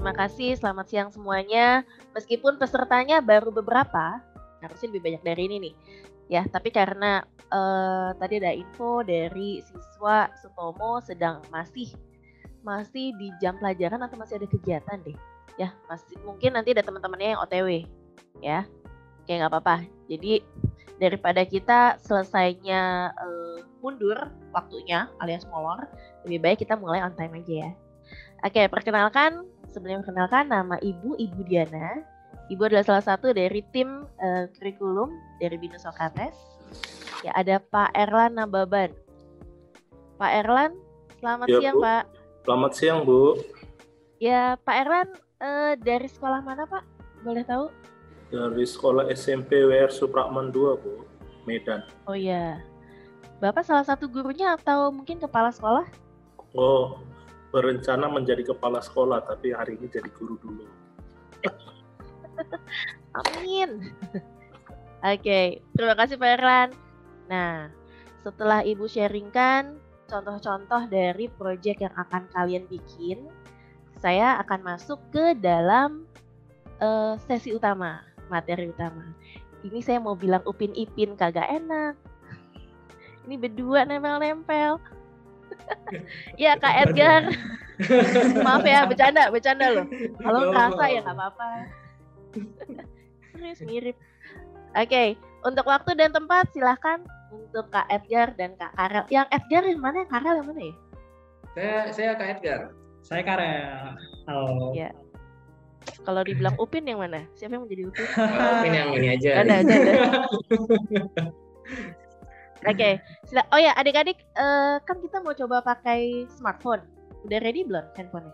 terima kasih. Selamat siang semuanya. Meskipun pesertanya baru beberapa, harusnya lebih banyak dari ini nih. Ya, tapi karena tadi ada info dari siswa Sutomo sedang masih di jam pelajaran atau masih ada kegiatan deh. Ya, masih mungkin nanti ada teman-temannya yang OTW. Ya, oke nggak apa-apa. Jadi daripada kita selesainya mundur waktunya alias molor, lebih baik kita mulai on time aja ya. Oke, sebelum perkenalkan nama Ibu Diana. Ibu adalah salah satu dari tim kurikulum dari BINUS Sokrates. Ya, ada Pak Erlan Nababan. Pak Erlan, selamat siang Bu. Pak. Selamat siang Bu. Ya, Pak Erlan dari sekolah mana Pak? Boleh tahu? Dari sekolah SMP WR Supratman 2 Bu, Medan. Oh iya. Bapak salah satu gurunya atau mungkin kepala sekolah? Oh, berencana menjadi kepala sekolah, tapi hari ini jadi guru dulu. Amin. Oke, terima kasih Pak Erlan. Nah, setelah Ibu sharingkan contoh-contoh dari proyek yang akan kalian bikin, saya akan masuk ke dalam sesi utama, materi utama. Ini saya mau bilang Upin Ipin kagak enak. Ini berdua nempel-nempel. Ya Kak Edgar. Maaf ya, bercanda loh. Kalau kerasa ya nggak apa-apa. Serius mirip. Oke, untuk waktu dan tempat silahkan untuk Kak Edgar dan Kak Karel. Yang Edgar yang mana, yang Karel yang mana ya? Saya Kak Edgar. Saya Karel. Halo. Ya. Kalau dibilang Upin yang mana? Siapa yang menjadi Upin? Upin yang ini aja. Ada. Oke. Oh ya, adik-adik, kan kita mau coba pakai smartphone. Udah ready belum handphonenya?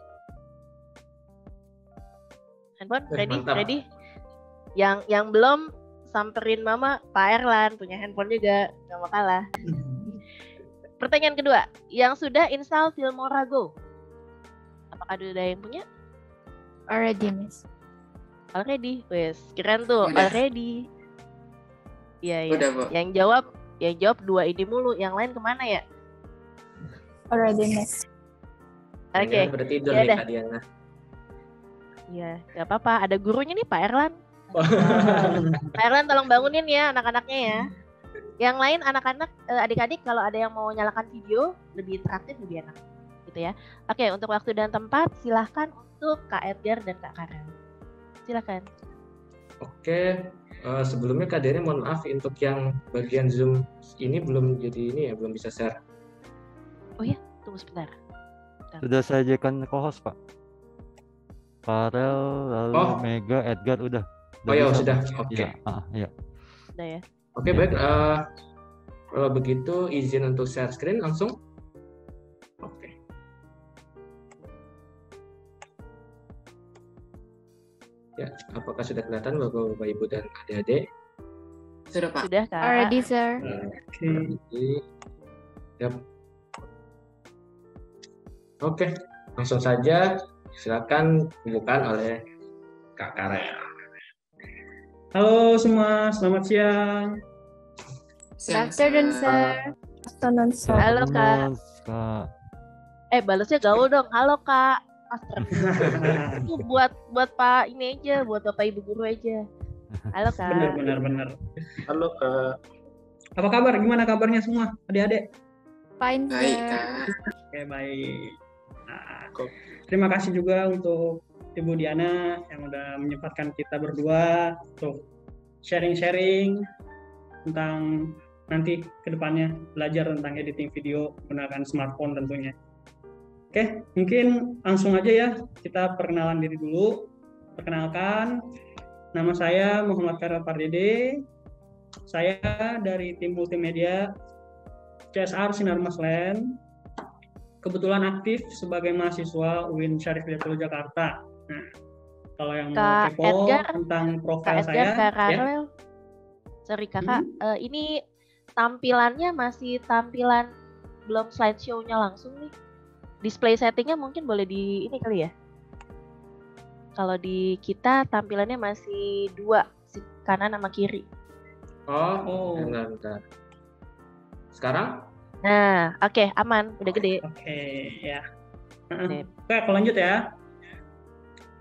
Handphone ready? Yang belum samperin Mama, Pak Erlan punya handphone juga, nggak mau kalah. Pertanyaan kedua, yang sudah install Filmora Go, apakah ada yang punya? Already, Miss. Already, wes keren tuh. Udah. Already. Iya. Udah, Bu. Yang jawab dua ini mulu, yang lain kemana ya? Already, Miss. Oke. Bertidur Ya nih dah. Kak Diana. Iya, nggak apa-apa. Ada gurunya nih Pak Erlan. Pak Erlan tolong bangunin ya anak-anaknya ya. Yang lain anak-anak, adik-adik kalau ada yang mau nyalakan video lebih interaktif lebih enak, gitu ya. Oke, untuk waktu dan tempat silahkan untuk Kak Edgar dan Kak Karel. Silahkan. Oke, sebelumnya Kak Diana mohon maaf untuk yang bagian Zoom ini belum bisa share. Oh ya, tunggu sebentar. Sudah saya jadikan co-host Pak. Karel, lalu Mega, Edgar udah. Oh ya bisa, sudah, Pak. oke. Iya. Udah ya. Oke, baik. Kalau begitu izin untuk share screen langsung. Oke. Ya, apakah sudah kelihatan Bapak, Ibu dan adik-adik? Sudah Pak. Sudah Kak. Already, sir. Yap. Oke, langsung saja silakan dibuka oleh Kak Karel. Halo semua, selamat siang. Good afternoon, sir. Afternoon, sir. Halo Kak. Balasnya gaul dong. Halo Kak. Astagfirullah. Itu buat Pak ini aja, buat Bapak Ibu guru aja. Halo Kak. Benar. Halo Kak. Apa kabar? Gimana kabarnya semua, adik-adik? Fine, Baik sir. Kak. Oke, baik. Nah, terima kasih juga untuk Ibu Diana yang udah menyempatkan kita berdua untuk sharing-sharing tentang nanti kedepannya belajar tentang editing video menggunakan smartphone tentunya. Oke, mungkin langsung aja ya kita perkenalan diri dulu. Perkenalkan, nama saya Muhammad Karel Pardede. Saya dari tim multimedia CSR Sinar Maslen. Kebetulan aktif sebagai mahasiswa UIN Syarif Hidayatullah Jakarta. Nah, kalau yang mau kepo tentang profil saya, Kak Karel. Sorry Kakak, ini tampilannya masih tampilan belum slideshow-nya langsung nih. Display settingnya mungkin boleh di ini kali ya. Kalau di kita tampilannya masih dua, kanan sama kiri. Oh. Bentar. Sekarang? Nah, oke, aman, udah gede. Oke, ya. Oke, aku lanjut ya.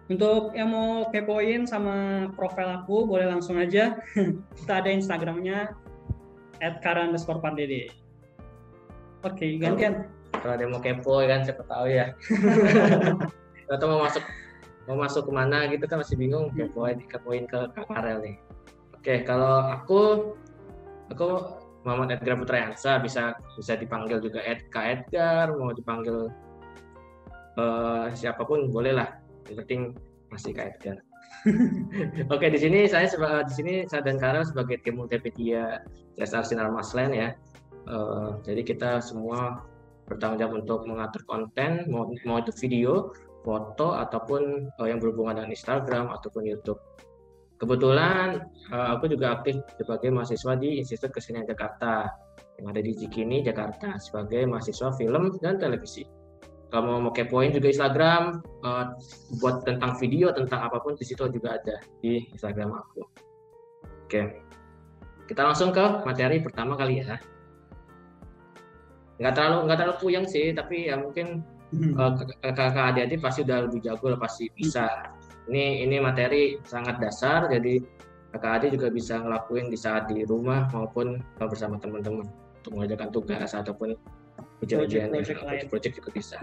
Untuk yang mau kepoin sama profil aku, boleh langsung aja. Kita ada Instagramnya @kara_pardd. Oke, gantian. Kalau ada yang mau kepo kan siapa tahu ya. Atau mau masuk kemana gitu kan masih bingung, kepoin ke Kak Karel nih. Oke, kalau aku Muhammad Edgar Putrayansa, bisa dipanggil juga Kak Edgar, mau dipanggil siapapun boleh lah. Yang penting masih Kak Edgar. Oke, di sini saya dan Karel sebagai tim multimedia CSR Sinar Maslen ya. Jadi kita semua bertanggung jawab untuk mengatur konten, mau itu video, foto, ataupun yang berhubungan dengan Instagram ataupun YouTube. Kebetulan aku juga aktif sebagai mahasiswa di Institut Kesenian Jakarta yang ada di Cikini, Jakarta, sebagai mahasiswa film dan televisi. Kalau mau kepoin juga Instagram, buat tentang video, tentang apapun di situ juga ada di Instagram aku. Oke, kita langsung ke materi pertama kali ya. Nggak terlalu puyeng sih, tapi ya mungkin kakak adik-adik pasti udah lebih jago lah, pasti bisa. Ini materi sangat dasar, jadi kakak adik juga bisa ngelakuin di saat di rumah maupun bersama teman-teman untuk mengerjakan tugas ataupun ujian project juga bisa.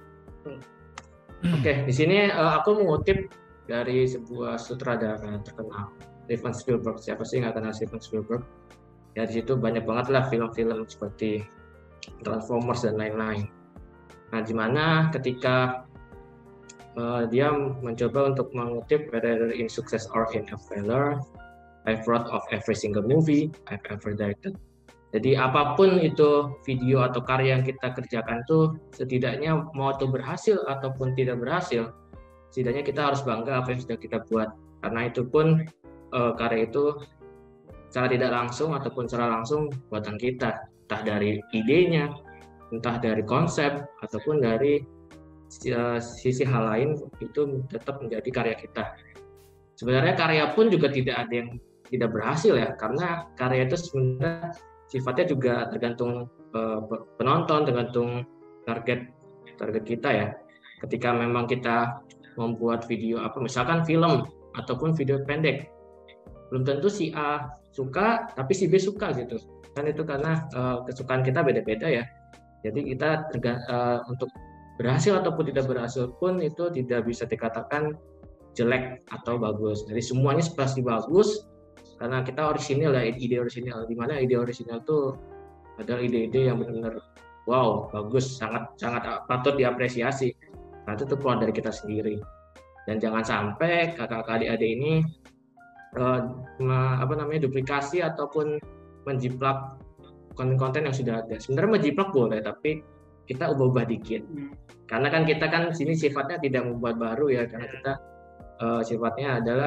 Oke, di sini aku mengutip dari sebuah sutradara terkenal, Steven Spielberg. Siapa sih nggak kenal Steven Spielberg? Ya di situ banyak banget lah film-film seperti Transformers dan lain-lain. Nah, di mana ketika dia mencoba untuk mengutip whether in success or in a failure, I've wrote of every single movie I've ever directed. Jadi apapun itu video atau karya yang kita kerjakan tuh, setidaknya mau itu berhasil ataupun tidak berhasil, setidaknya kita harus bangga apa yang sudah kita buat. Karena itu pun karya itu secara tidak langsung ataupun secara langsung buatan kita, entah dari idenya, entah dari konsep ataupun dari sisi hal lain, itu tetap menjadi karya kita. Sebenarnya karya pun juga tidak ada yang tidak berhasil ya, karena karya itu sebenarnya sifatnya juga tergantung penonton, tergantung target kita ya. Ketika memang kita membuat video misalkan film ataupun video pendek, belum tentu si A suka tapi si B suka gitu kan, itu karena kesukaan kita beda-beda ya. Jadi kita untuk berhasil ataupun tidak berhasil pun itu tidak bisa dikatakan jelek atau bagus. Jadi semuanya pasti bagus karena kita orisinil ya, ide orisinil. Di mana ide orisinil itu adalah ide-ide yang benar-benar wow, bagus, sangat patut diapresiasi. Nah, itu keluar dari kita sendiri. Dan jangan sampai kakak-kakak adik-adik ini duplikasi ataupun menjiplak konten-konten yang sudah ada. Sebenarnya menjiplak boleh, tapi kita ubah-ubah dikit. Karena kan kita sini sifatnya tidak membuat baru ya, karena kita sifatnya adalah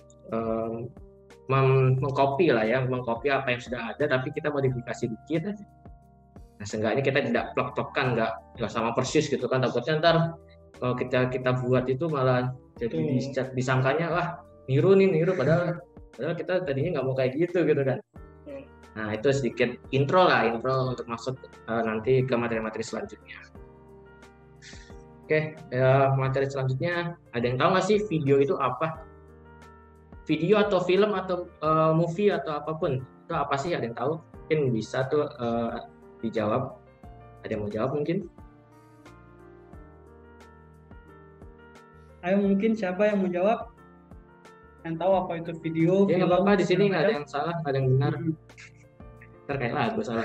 mengcopy apa yang sudah ada, tapi kita modifikasi dikit. Nah, seenggaknya kita tidak plek-plekan, nggak sama persis gitu kan, takutnya ntar kalau kita buat itu malah jadi disangkanya wah niru, padahal kita tadinya nggak mau kayak gitu kan. Nah, itu sedikit intro untuk masuk nanti ke materi-materi selanjutnya. Oke, materi selanjutnya, ada yang tahu nggak sih video itu apa? Video atau film atau movie atau apapun, itu apa sih? Ada yang tahu? Mungkin bisa tuh dijawab. Ada yang mau jawab mungkin? Ayo, mungkin siapa yang mau jawab? Yang tahu apa itu video? Ya nggak apa-apa, di sini nggak ada yang salah, nggak ada yang benar. Terkait lagu salah.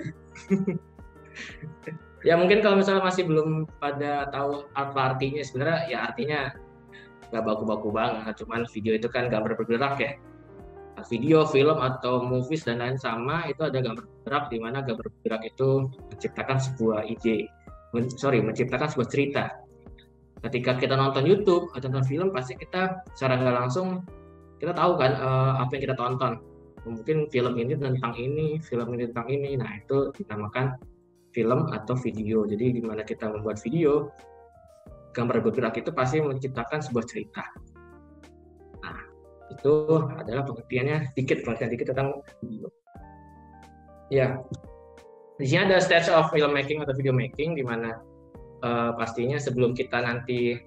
Ya mungkin kalau misalnya masih belum pada tahu apa artinya, sebenarnya ya artinya nggak baku-baku banget, cuman video itu kan gambar bergerak ya. Nah, video, film atau movies dan lain sama, itu ada gambar bergerak, di mana gambar bergerak itu menciptakan sebuah menciptakan sebuah cerita. Ketika kita nonton YouTube atau nonton film, pasti kita secara nggak langsung kita tahu kan apa yang kita tonton. Mungkin film ini tentang ini, film ini tentang ini. Nah, itu dinamakan film atau video. Jadi di mana kita membuat video, gambar bergerak itu pasti menciptakan sebuah cerita. Nah, itu adalah pengertian dikit tentang video. Ya, di sini ada stage of filmmaking atau video making, di mana pastinya sebelum kita nanti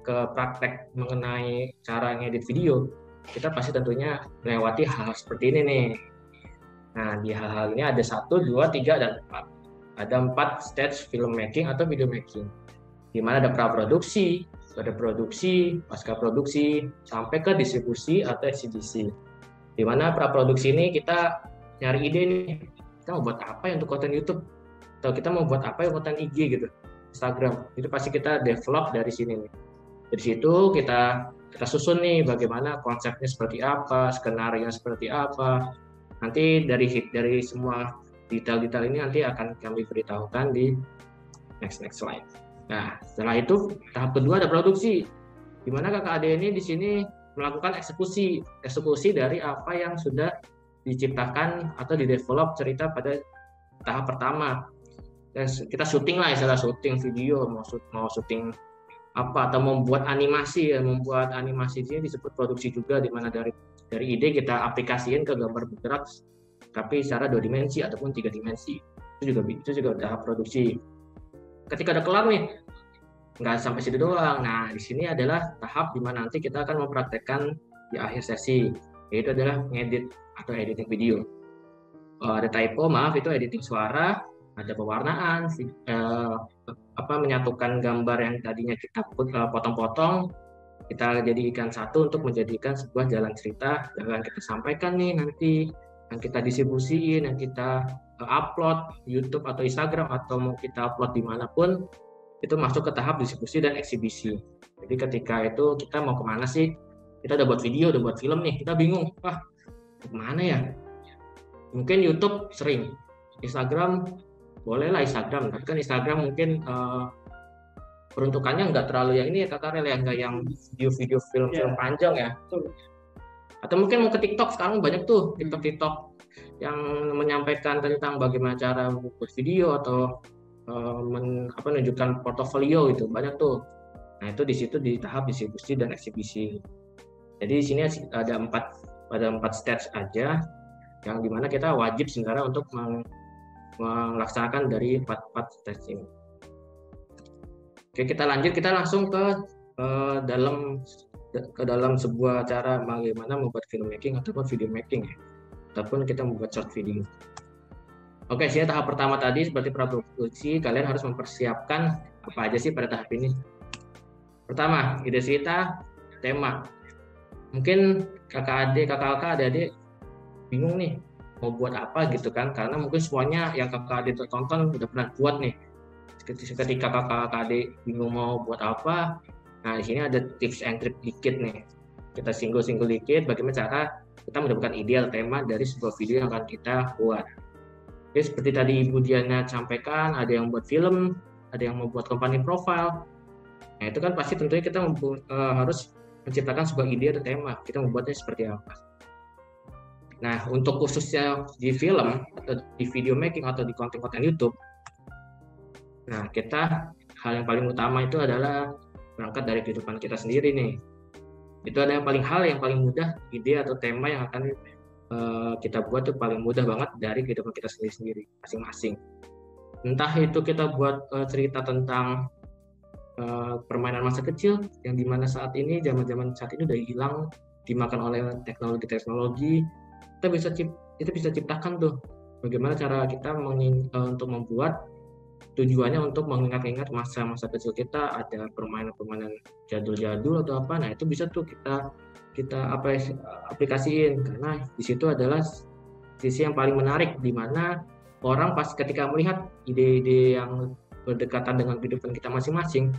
ke praktek mengenai cara ngedit video, kita pasti tentunya melewati hal-hal seperti ini nih. Nah, di hal-hal ini ada 1, 2, 3, dan 4. Ada 4 stage filmmaking atau video making. Di mana ada praproduksi, ada produksi, pasca produksi, sampai ke distribusi atau eksibisi. Di mana praproduksi ini kita nyari ide nih, kita mau buat apa ya untuk konten YouTube, atau kita mau buat apa ya konten IG gitu, Instagram. Itu pasti kita develop dari sini nih. Dari situ kita susun nih bagaimana konsepnya seperti apa, skenario seperti apa. Nanti dari semua detail-detail ini nanti akan kami beritahukan di next slide. Nah, setelah itu tahap kedua ada produksi. Di mana kakak adik ini di sini melakukan eksekusi dari apa yang sudah diciptakan atau didevelop cerita pada tahap pertama. Dan kita syuting lah, istilah syuting video, mau syuting apa, atau membuat animasi ya, membuat animasi ini disebut produksi juga, di mana dari ide kita aplikasiin ke gambar bergerak tapi secara 2 dimensi ataupun 3 dimensi. Itu juga tahap produksi. Ketika udah kelar nih, nggak sampai situ doang. Nah, di sini adalah tahap di mana nanti kita akan mempraktekkan di akhir sesi, yaitu adalah ngedit atau editing video. Ada typo, maaf, itu editing suara, ada pewarnaan, menyatukan gambar yang tadinya kita potong-potong, kita jadikan satu untuk menjadikan sebuah jalan cerita yang akan kita sampaikan nih nanti, yang kita distribusiin, yang kita upload YouTube atau Instagram, atau mau kita upload dimanapun, itu masuk ke tahap distribusi dan eksibisi. Jadi ketika itu kita mau kemana sih? Kita udah buat video, udah buat film nih, kita bingung, kemana ya? Mungkin YouTube sering, Instagram bolehlah Instagram, tapi kan Instagram mungkin peruntukannya nggak terlalu yang ini ya Kak Karel, ya nggak yang video film panjang ya. Atau mungkin mau ke TikTok, sekarang banyak tuh TikTok yang menyampaikan tentang bagaimana cara membuat video atau menunjukkan portofolio gitu, banyak tuh. Nah, itu di situ di tahap distribusi dan eksibisi. Jadi di sini ada 4 stage aja, yang dimana kita wajib sebenarnya untuk melaksanakan dari 4 stage ini. Oke, kita lanjut, kita langsung ke dalam sebuah cara bagaimana membuat filmmaking ataupun video making ya, ataupun kita membuat short video. Oke, sini tahap pertama tadi seperti praproduksi, kalian harus mempersiapkan apa aja sih pada tahap ini. Pertama, ide cerita, tema. Mungkin kakak adik bingung nih mau buat apa gitu kan, karena mungkin semuanya yang kakak adik tonton udah pernah buat nih. Ketika kakak adik bingung mau buat apa, nah di sini ada tips and trick dikit nih. Kita single dikit bagaimana cara kita mendapatkan ide atau tema dari sebuah video yang akan kita buat. Jadi seperti tadi Ibu Diana sampaikan, ada yang buat film, ada yang membuat company profile. Nah itu kan pasti tentunya kita harus menciptakan sebuah ide atau tema, kita membuatnya seperti apa. Nah untuk khususnya di film atau di video making atau di konten-konten YouTube, nah kita hal yang paling utama itu adalah berangkat dari kehidupan kita sendiri nih. Itu adalah hal yang paling mudah, ide atau tema yang akan kita buat itu paling mudah banget dari kehidupan kita sendiri masing-masing. Entah itu kita buat cerita tentang permainan masa kecil yang dimana saat ini zaman saat ini udah hilang, dimakan oleh teknologi. Kita bisa ciptakan tuh bagaimana cara kita untuk membuat, tujuannya untuk mengingat-ingat masa-masa kecil kita, ada permainan jadul-jadul atau apa. Nah itu bisa tuh kita aplikasiin, karena di situ adalah sisi yang paling menarik, di mana orang pas ketika melihat ide-ide yang berdekatan dengan kehidupan kita masing-masing,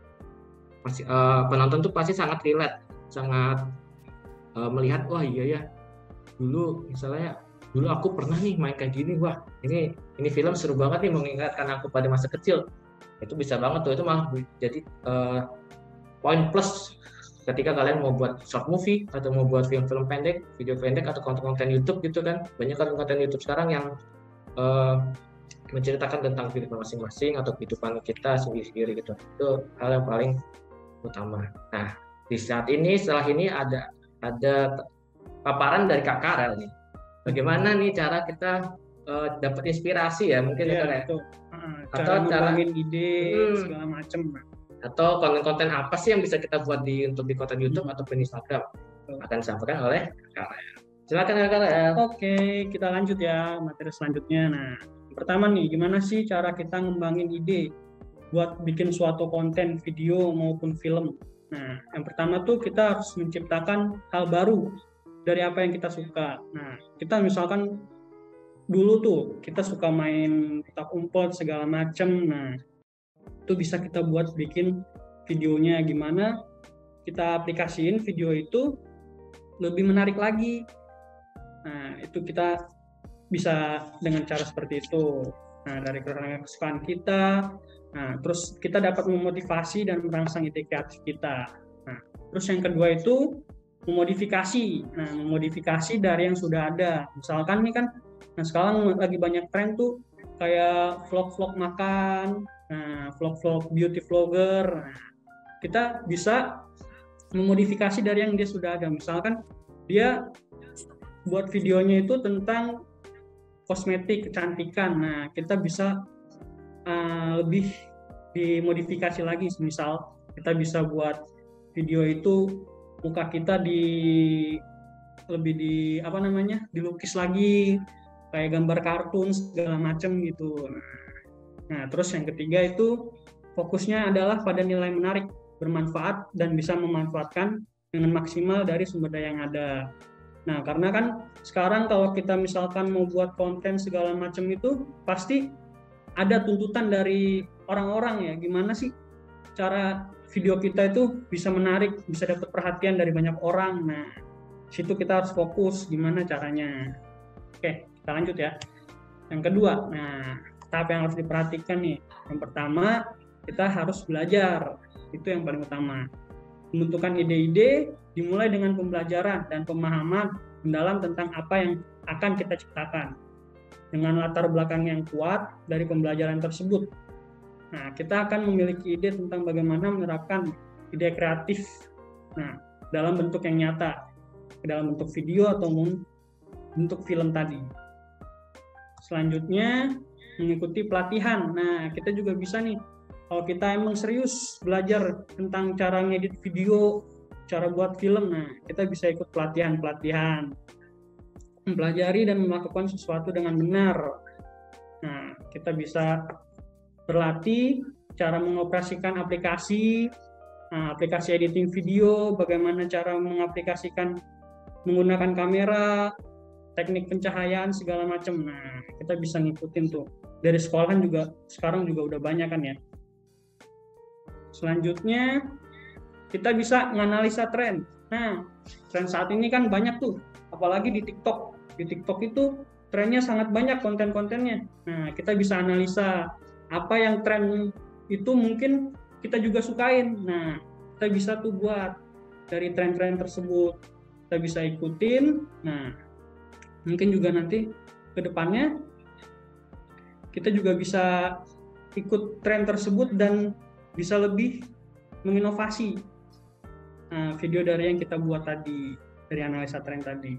penonton tuh pasti sangat relate, sangat melihat, wah iya ya, dulu aku pernah nih main kayak gini, wah ini film seru banget nih, mengingatkan aku pada masa kecil. Itu bisa banget tuh, itu malah jadi poin plus ketika kalian mau buat short movie atau mau buat film-film pendek, video pendek atau konten-konten YouTube gitu kan. Banyak konten YouTube sekarang yang menceritakan tentang kehidupan masing-masing atau kehidupan kita sendiri-sendiri gitu. Itu hal yang paling utama. Nah, di saat ini, setelah ini ada paparan dari Kak Karel nih. Bagaimana nih cara kita dapat inspirasi ya mungkin ya, itu atau cara ngembangin ide segala macam. atau konten-konten apa sih yang bisa kita buat untuk di konten YouTube ataupun Instagram akan disampaikan oleh Kak Rel. Silakan Kak Rel. Oke, kita lanjut ya materi selanjutnya. Nah, pertama nih, gimana sih cara kita ngembangin ide buat bikin suatu konten video maupun film? Nah, yang pertama tuh kita harus menciptakan hal baru dari apa yang kita suka. Nah, kita misalkan dulu tuh kita suka main petak umpet segala macem. Nah, itu bisa kita buat bikin videonya gimana kita aplikasiin video itu lebih menarik lagi. Nah, itu kita bisa dengan cara seperti itu. Nah, dari kesukaan kita, nah, terus kita dapat memotivasi dan merangsang ide kreatif kita. Nah, terus yang kedua itu memodifikasi. Nah, memodifikasi dari yang sudah ada. Misalkan nih kan, nah sekarang lagi banyak tren tuh kayak vlog-vlog makan, nah, vlog-vlog beauty vlogger. Nah, kita bisa memodifikasi dari yang dia sudah ada. Misalkan dia buat videonya itu tentang kosmetik, kecantikan. Nah, kita bisa lebih dimodifikasi lagi. Misal kita bisa buat video itu muka kita dilukis lagi kayak gambar kartun segala macam gitu. Nah, terus yang ketiga itu fokusnya adalah pada nilai menarik, bermanfaat dan bisa memanfaatkan dengan maksimal dari sumber daya yang ada. Nah, karena kan sekarang kalau kita misalkan mau buat konten segala macam itu pasti ada tuntutan dari orang-orang ya, gimana sih cara video kita itu bisa menarik, bisa dapat perhatian dari banyak orang. Nah, situ kita harus fokus gimana caranya. Oke, kita lanjut ya. Yang kedua, nah, tahap yang harus diperhatikan nih. Yang pertama, kita harus belajar. Itu yang paling utama. Pembentukan ide-ide dimulai dengan pembelajaran dan pemahaman mendalam tentang apa yang akan kita ciptakan. Dengan latar belakang yang kuat dari pembelajaran tersebut. Nah, kita akan memiliki ide tentang bagaimana menerapkan ide kreatif dalam bentuk yang nyata, dalam bentuk video atau bentuk film tadi. Selanjutnya, mengikuti pelatihan. Nah, kita juga bisa nih, kalau kita emang serius belajar tentang cara ngedit video, cara buat film, nah kita bisa ikut pelatihan-pelatihan, mempelajari dan melakukan sesuatu dengan benar. Nah, kita bisa berlatih cara mengoperasikan aplikasi editing video, bagaimana cara mengaplikasikan menggunakan kamera, teknik pencahayaan segala macam. Nah, kita bisa ngikutin tuh. Dari sekolahan juga sekarang juga udah banyak kan ya. Selanjutnya, kita bisa menganalisa tren. Nah, tren saat ini kan banyak tuh, apalagi di TikTok. Di TikTok itu trennya sangat banyak konten-kontennya. Nah, kita bisa analisa apa yang tren itu mungkin kita juga sukain. Nah, kita bisa tuh buat dari tren-tren tersebut. Kita bisa ikutin. Nah, mungkin juga nanti ke depannya kita juga bisa ikut tren tersebut dan bisa lebih menginovasi video dari yang kita buat tadi, dari analisa tren tadi.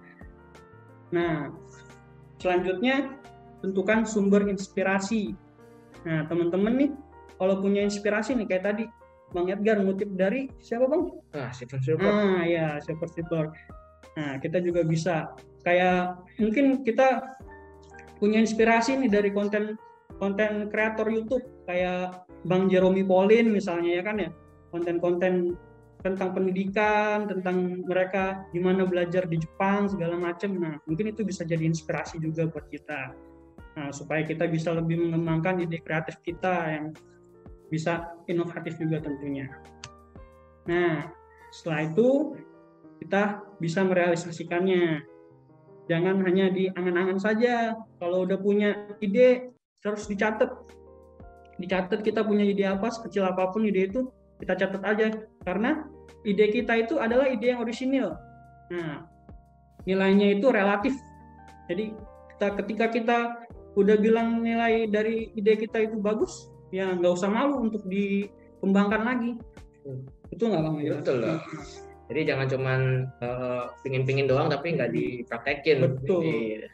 Nah, selanjutnya tentukan sumber inspirasi. Nah, teman-teman nih kalau punya inspirasi nih kayak tadi Bang Edgar ngutip dari siapa Bang? Steven Spielberg. Ya, Steven Spielberg. Nah, kita juga bisa kayak mungkin kita punya inspirasi nih dari konten kreator YouTube kayak Bang Jeremy Pauline misalnya ya kan ya, konten-konten tentang pendidikan, tentang mereka gimana belajar di Jepang segala macam. Nah, mungkin itu bisa jadi inspirasi juga buat kita. Nah, supaya kita bisa lebih mengembangkan ide kreatif kita yang bisa inovatif juga tentunya. Nah, setelah itu kita bisa merealisasikannya. Jangan hanya di angan-angan saja. Kalau udah punya ide, terus dicatat. Dicatat kita punya ide apa, sekecil apapun ide itu, kita catat aja. Karena ide kita itu adalah ide yang orisinil. Nah, nilainya itu relatif. Jadi ketika kita udah bilang nilai dari ide kita itu bagus, ya nggak usah malu untuk dikembangkan lagi. Betul nggak Bang? Betul lah. Jadi jangan cuman pingin-pingin doang tapi nggak dipraktekin. Betul. Jadi...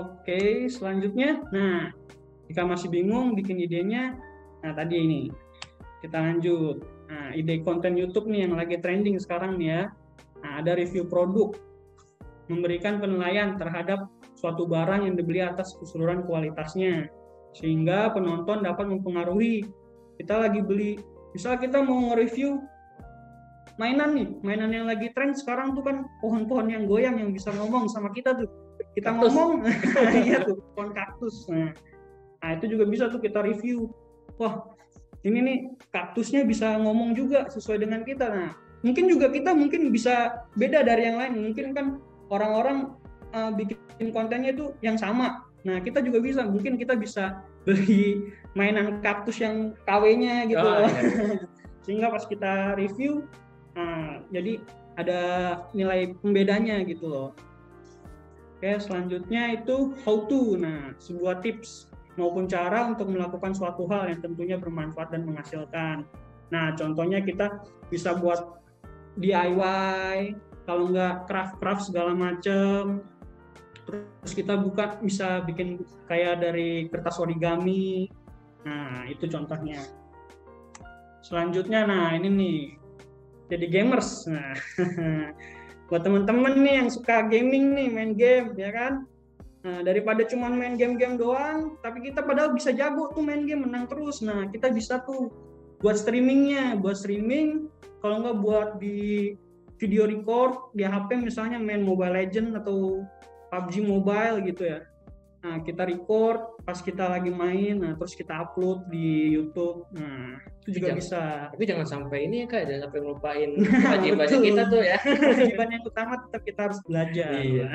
Oke, selanjutnya, nah jika masih bingung bikin idenya, nah tadi ini Kita lanjut. Nah, ide konten YouTube nih yang lagi trending sekarang nih ya. Nah, ada review produk. Memberikan penilaian terhadap suatu barang yang dibeli atas keseluruhan kualitasnya. Sehingga penonton dapat mempengaruhi. Kita lagi beli, misal kita mau nge-review mainan nih, mainan yang lagi tren sekarang tuh kan pohon-pohon yang goyang yang bisa ngomong sama kita tuh. Kita kaktus. Ngomong, iya tuh, pohon kaktus. Nah, itu juga bisa tuh kita review. Wah, ini nih kaktusnya bisa ngomong juga sesuai dengan kita. Nah, mungkin juga kita mungkin bisa beda dari yang lain. Mungkin kan orang-orang bikin kontennya itu yang sama. Nah, kita juga bisa, mungkin kita bisa beli mainan kaktus yang KW-nya gitu loh. Iya. Sehingga pas kita review, jadi ada nilai pembedanya gitu loh. Oke, selanjutnya itu how to. Nah, sebuah tips maupun cara untuk melakukan suatu hal yang tentunya bermanfaat dan menghasilkan. Nah, contohnya kita bisa buat DIY, kalau nggak craft segala macem. Terus kita bisa bikin kayak dari kertas origami. Nah, itu contohnya. Selanjutnya, nah ini nih, jadi gamers. Nah, buat teman-teman nih yang suka gaming nih, main game, ya kan? Nah, daripada cuma main game-game doang, tapi kita padahal bisa jago tuh main game, menang terus. Nah, kita bisa tuh buat streamingnya, kalau nggak buat di video record di HP misalnya main Mobile Legends atau PUBG Mobile gitu ya. Nah, kita record pas kita lagi main, nah terus kita upload di YouTube. Nah, itu juga bisa. Tapi jangan sampai ini ya Kak, jangan sampai ngelupain kewajiban kita tuh ya. Kewajiban yang utama tetap kita harus belajar. Iya.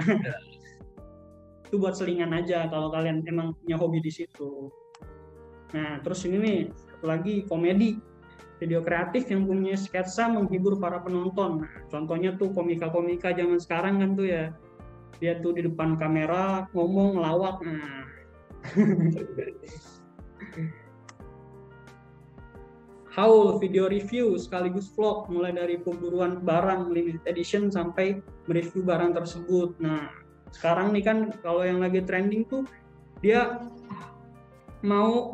Itu buat selingan aja kalau kalian emang punya hobi di situ. Nah, terus ini nih, satu lagi komedi. Video kreatif yang punya sketsa menghibur para penonton. Nah, contohnya tuh komika-komika zaman sekarang kan tuh ya. Dia tuh di depan kamera ngomong lawak. Nah. Haul video review sekaligus vlog mulai dari pemburuan barang limited edition sampai mereview barang tersebut. Nah, sekarang nih kan kalau yang lagi trending tuh dia mau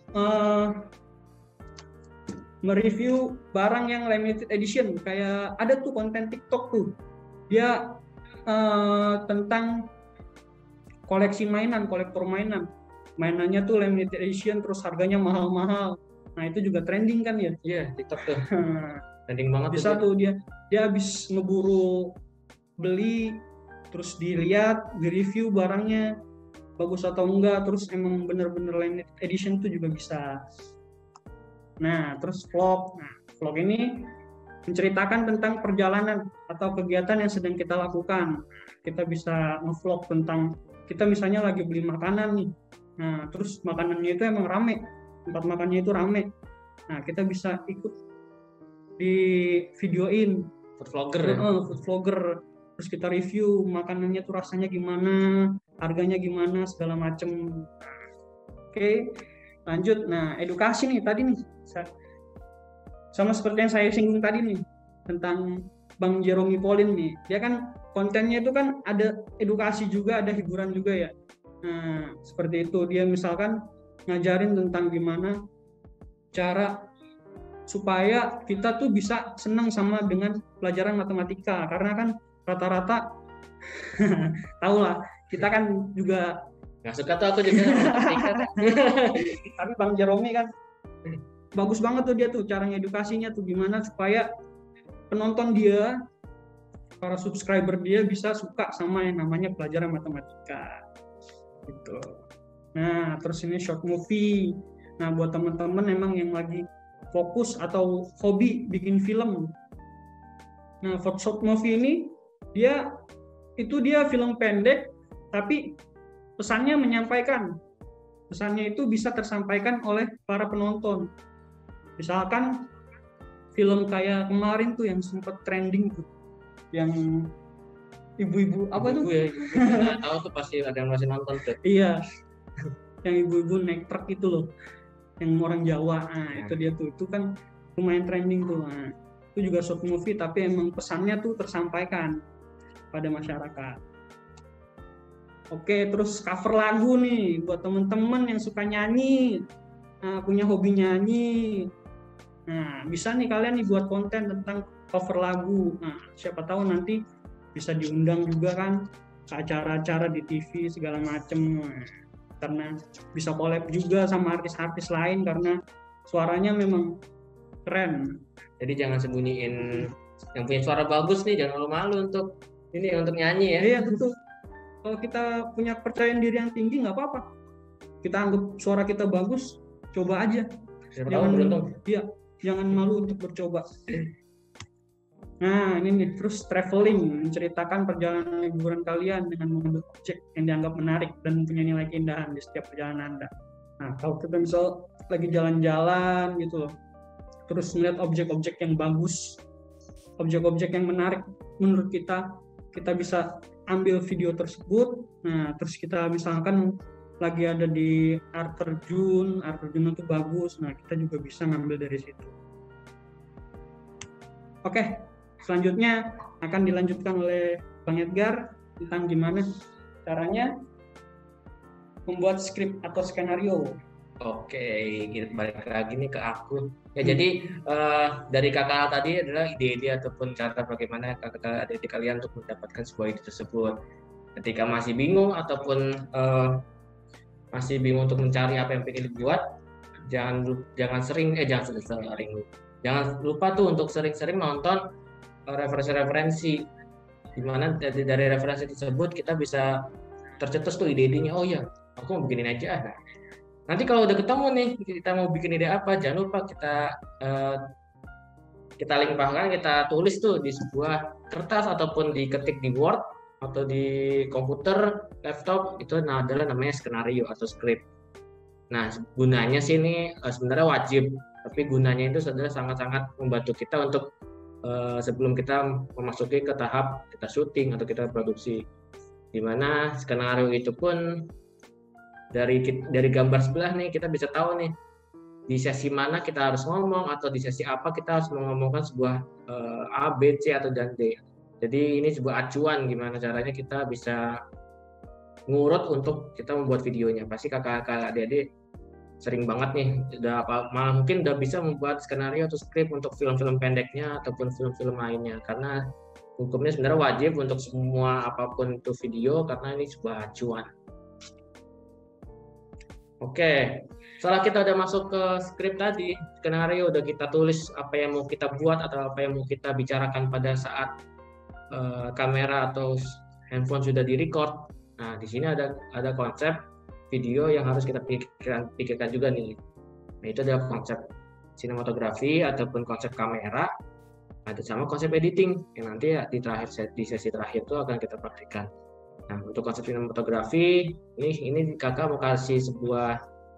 mereview barang yang limited edition. Kayak ada tuh konten TikTok tuh. Dia tentang koleksi mainan, kolektor mainan. Mainannya tuh limited edition terus harganya mahal-mahal. Nah, itu juga trending kan ya? Iya, TikTok tuh. Trending banget. Bisa tuh dia habis ngeburu beli terus dilihat, di-review barangnya bagus atau enggak, terus emang bener-bener limited edition tuh juga bisa. Nah, terus vlog. Nah, vlog ini menceritakan tentang perjalanan atau kegiatan yang sedang kita lakukan. Kita bisa nge-vlog tentang kita misalnya lagi beli makanan nih. Nah, terus makanannya itu emang rame. Tempat makannya itu rame. Nah, kita bisa ikut di videoin. Food vlogger. Terus kita review makanannya tuh rasanya gimana, harganya gimana, segala macem. Oke, lanjut. Nah, edukasi nih tadi nih. Sama seperti yang saya singgung tadi nih tentang Bang Jerome Pauline nih, dia kan kontennya itu kan ada edukasi juga, ada hiburan juga ya. Nah, seperti itu dia misalkan ngajarin tentang gimana cara supaya kita tuh bisa senang sama dengan pelajaran matematika, karena kan rata-rata tahu lah kita kan juga nggak suka tuh aku juga matematika. Tapi Bang Jerome kan bagus banget tuh dia tuh cara ngedukasinya tuh gimana supaya penonton dia, para subscriber dia bisa suka sama yang namanya pelajaran matematika gitu. Nah, terus ini short movie. Nah, buat teman-teman emang yang lagi fokus atau hobi bikin film. Nah, short movie ini dia film pendek tapi pesannya itu bisa tersampaikan oleh para penonton. Misalkan film kayak kemarin tuh yang sempat trending tuh, yang ibu-ibu apa tuh? Ya, nggak tahu tuh pasti ada yang masih nonton tuh. Iya, yang ibu-ibu naik truk itu loh, yang orang Jawa. Nah, itu dia tuh, itu kan lumayan trending tuh. Nah, itu juga short movie tapi emang pesannya tuh tersampaikan pada masyarakat. Oke, terus cover lagu nih buat temen-temen yang suka nyanyi, punya hobi nyanyi. Nah, bisa nih kalian nih buat konten tentang cover lagu. Nah, siapa tahu nanti bisa diundang juga kan ke acara-acara di TV segala macem. Nah, karena bisa collab juga sama artis-artis lain karena suaranya memang keren. Jadi jangan sembunyiin yang punya suara bagus nih, jangan malu-malu untuk ini, untuk nyanyi ya. Iya betul. Kalau kita punya kepercayaan diri yang tinggi nggak apa-apa. Kita anggap suara kita bagus, coba aja. Siapa tahu beruntung. Iya, jangan malu untuk bercoba. Nah, ini nih, terus traveling, menceritakan perjalanan liburan kalian dengan mengambil objek yang dianggap menarik dan punya nilai keindahan di setiap perjalanan Anda. Nah, kalau kita misal lagi jalan-jalan gitu loh, terus melihat objek-objek yang bagus, objek-objek yang menarik menurut kita bisa ambil video tersebut. Nah, terus kita misalkan lagi ada di air terjun itu bagus. Nah, kita juga bisa ngambil dari situ. Oke. Selanjutnya akan dilanjutkan oleh Bang Edgar tentang gimana caranya membuat skrip atau skenario. Oke, kita balik lagi nih ke aku. Ya, jadi dari kakak tadi adalah ide-ide ataupun cara bagaimana kakak adik kalian untuk mendapatkan sebuah ide tersebut. Ketika masih bingung ataupun masih bingung untuk mencari apa yang ingin dibuat, jangan lupa tuh untuk sering-sering nonton referensi-referensi, di mana dari referensi tersebut kita bisa tercetus tuh ide-idenya. Oh ya, aku mau bikin ini aja. Nah, nanti kalau udah ketemu nih kita mau bikin ide apa, jangan lupa kita limpahkan, kita tulis tuh di sebuah kertas ataupun diketik di Word atau di komputer, laptop, itu adalah namanya skenario atau skrip. Nah, gunanya sih ini sebenarnya wajib, tapi gunanya itu adalah sangat-sangat membantu kita untuk sebelum kita memasuki ke tahap kita syuting atau kita produksi, dimana skenario itu pun dari gambar sebelah nih kita bisa tahu nih di sesi mana kita harus ngomong atau di sesi apa kita harus mengomongkan sebuah A, B, C atau dan D. Jadi ini sebuah acuan gimana caranya kita bisa ngurut untuk kita membuat videonya. Pasti kakak-kakak adik-adik sering banget nih, malah mungkin udah bisa membuat skenario atau skrip untuk film-film pendeknya ataupun film-film lainnya, karena hukumnya sebenarnya wajib untuk semua apapun itu video, karena ini sebuah acuan. Oke, setelah kita udah masuk ke skrip tadi, skenario udah kita tulis apa yang mau kita buat atau apa yang mau kita bicarakan pada saat kamera atau handphone sudah direcord. Nah, di sini ada konsep video yang harus kita pikirkan juga nih. Nah, itu adalah konsep sinematografi ataupun konsep kamera, ada sama konsep editing yang nanti di sesi terakhir itu akan kita praktikkan. Nah, untuk konsep sinematografi ini kakak mau kasih sebuah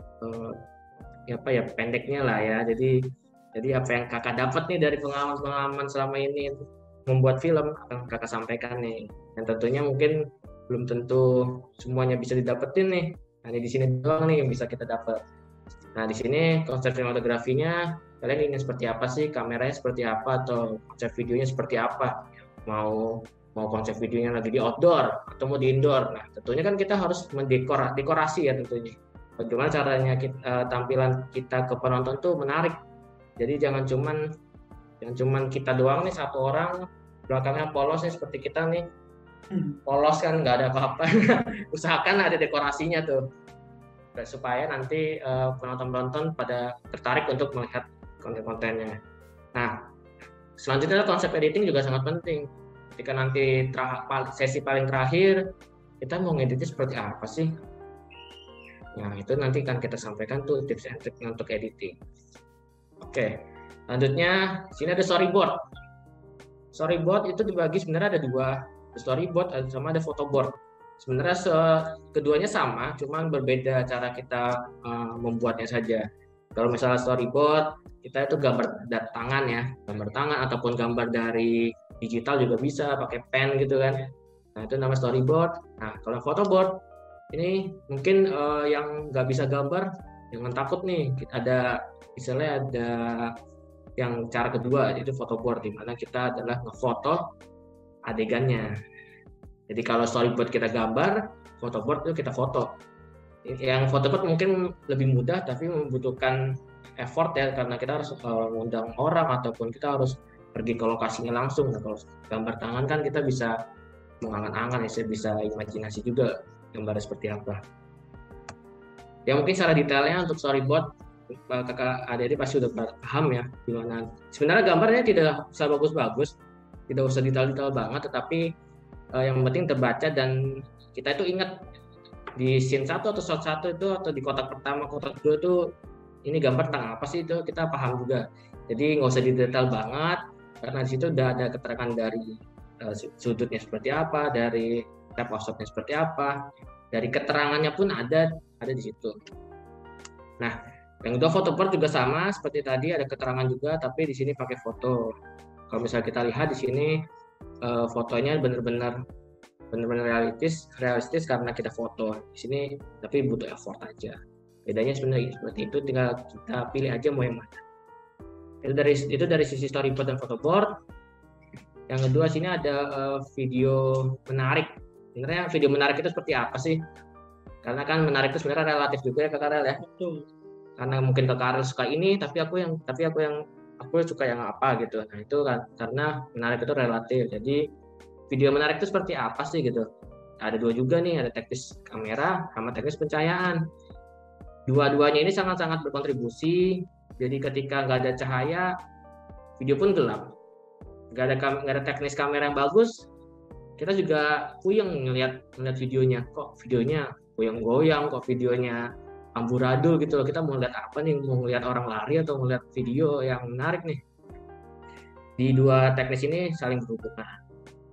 pendeknya lah ya. Jadi apa yang kakak dapat nih dari pengalaman selama ini membuat film akan kakak sampaikan nih. Dan tentunya mungkin belum tentu semuanya bisa didapetin nih. Nah, di sini doang nih yang bisa kita dapat. Nah, di sini konsep sinematografinya kalian ingin seperti apa sih? Kameranya seperti apa atau konsep videonya seperti apa? Mau konsep videonya lagi di outdoor atau mau di indoor. Nah, tentunya kan kita harus dekorasi ya tentunya. Bagaimana caranya tampilan kita ke penonton tuh menarik. Jadi jangan cuman kita doang nih, satu orang belakangnya polos nih seperti kita nih. Polos kan nggak ada apa-apa. Usahakan ada dekorasinya tuh supaya nanti penonton pada tertarik untuk melihat konten-kontennya. Nah, selanjutnya konsep editing juga sangat penting. Ketika nanti sesi paling terakhir kita mau ngeditnya seperti apa sih? Nah, itu nanti akan kita sampaikan tuh tips and trick untuk editing. Oke, selanjutnya sini ada storyboard. Storyboard itu dibagi sebenarnya ada dua, storyboard sama ada photoboard. Sebenarnya keduanya sama, cuman berbeda cara kita membuatnya saja. Kalau misalnya storyboard, kita itu gambar tangan ya, gambar tangan ataupun gambar dari digital juga bisa pakai pen gitu kan. Nah, itu namanya storyboard. Nah, kalau photoboard ini mungkin yang nggak bisa gambar jangan takut nih, misalnya ada yang cara kedua, itu photoboard, di mana kita adalah ngefoto adegannya. Jadi kalau storyboard kita gambar, photoboard itu kita foto. Yang photoboard mungkin lebih mudah tapi membutuhkan effort ya, karena kita harus mengundang orang ataupun kita harus pergi ke lokasinya langsung. Nah, kalau gambar tangan kan kita bisa mengangan-angan ya, bisa imajinasi juga gambarnya seperti apa. Ya mungkin secara detailnya untuk storyboard kakak adik pasti udah paham ya gimana. Sebenarnya gambarnya tidak usah bagus-bagus, tidak usah detail-detail banget, tetapi yang penting terbaca dan kita itu ingat di scene 1 atau shot 1 itu atau di kotak pertama, kotak 2 itu ini gambar tentang apa sih, itu kita paham juga. Jadi nggak usah detail banget karena di situ udah ada keterangan dari sudutnya seperti apa, dari type of shotnya seperti apa, dari keterangannya pun ada di situ. Nah, yang kedua foto board juga sama seperti tadi, ada keterangan juga, tapi di sini pakai foto. Kalau misalnya kita lihat di sini fotonya benar-benar realistis karena kita foto di sini, tapi butuh effort aja. Bedanya sebenarnya seperti itu, tinggal kita pilih aja mau yang mana. Itu dari sisi storyboard dan foto board. Yang kedua sini ada video menarik. Sebenarnya video menarik itu seperti apa sih? Karena kan menarik itu sebenarnya relatif juga ya Kak Karel ya. Betul. Karena mungkin Kak Karel suka ini, tapi aku suka yang apa gitu. Nah itu kan karena menarik itu relatif. Jadi video menarik itu seperti apa sih gitu? Ada dua juga nih, ada teknis kamera sama teknis pencahayaan. Dua-duanya ini sangat-sangat berkontribusi. Jadi ketika nggak ada cahaya, video pun gelap. Nggak ada teknis kamera yang bagus, kita juga puyeng ngeliat videonya. Kok videonya goyang-goyang, kok videonya amburadul gitu loh. Kita mau lihat apa nih? Mau lihat orang lari atau mau lihat video yang menarik nih? Di dua teknis ini saling berhubungan.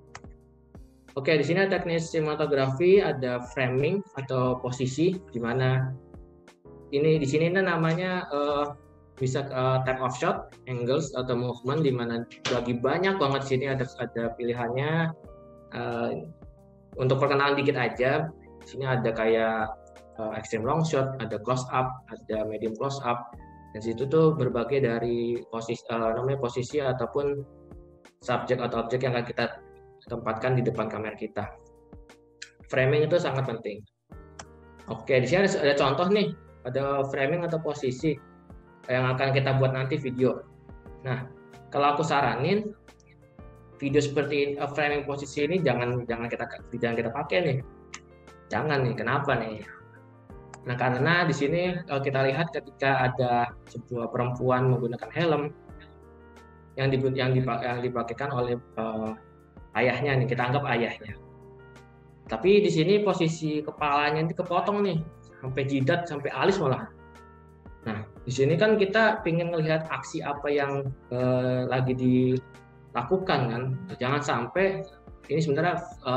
Oke, di sini ada teknis sinematografi, ada framing atau posisi, di mana di sini namanya bisa type of shot, angles atau movement, di mana lagi banyak banget di sini ada pilihannya. Untuk perkenalan dikit aja, di sini ada kayak extreme long shot, ada close up, ada medium close up. Dan situ tuh berbagai dari posisi ataupun subjek atau objek yang akan kita tempatkan di depan kamera kita. Framing itu sangat penting. Oke, di sini ada contoh nih, ada framing atau posisi yang akan kita buat nanti video. Nah, kalau aku saranin video seperti framing posisi ini jangan kita pakai nih. Jangan nih, kenapa nih? Nah, karena di sini kalau kita lihat ketika ada sebuah perempuan menggunakan helm yang dipakaikan oleh ayahnya nih, kita anggap ayahnya. Tapi di sini posisi kepalanya ini kepotong nih, sampai jidat, sampai alis malah. Nah, di sini kan kita pengen melihat aksi apa yang lagi dilakukan kan. Jangan sampai ini sebenarnya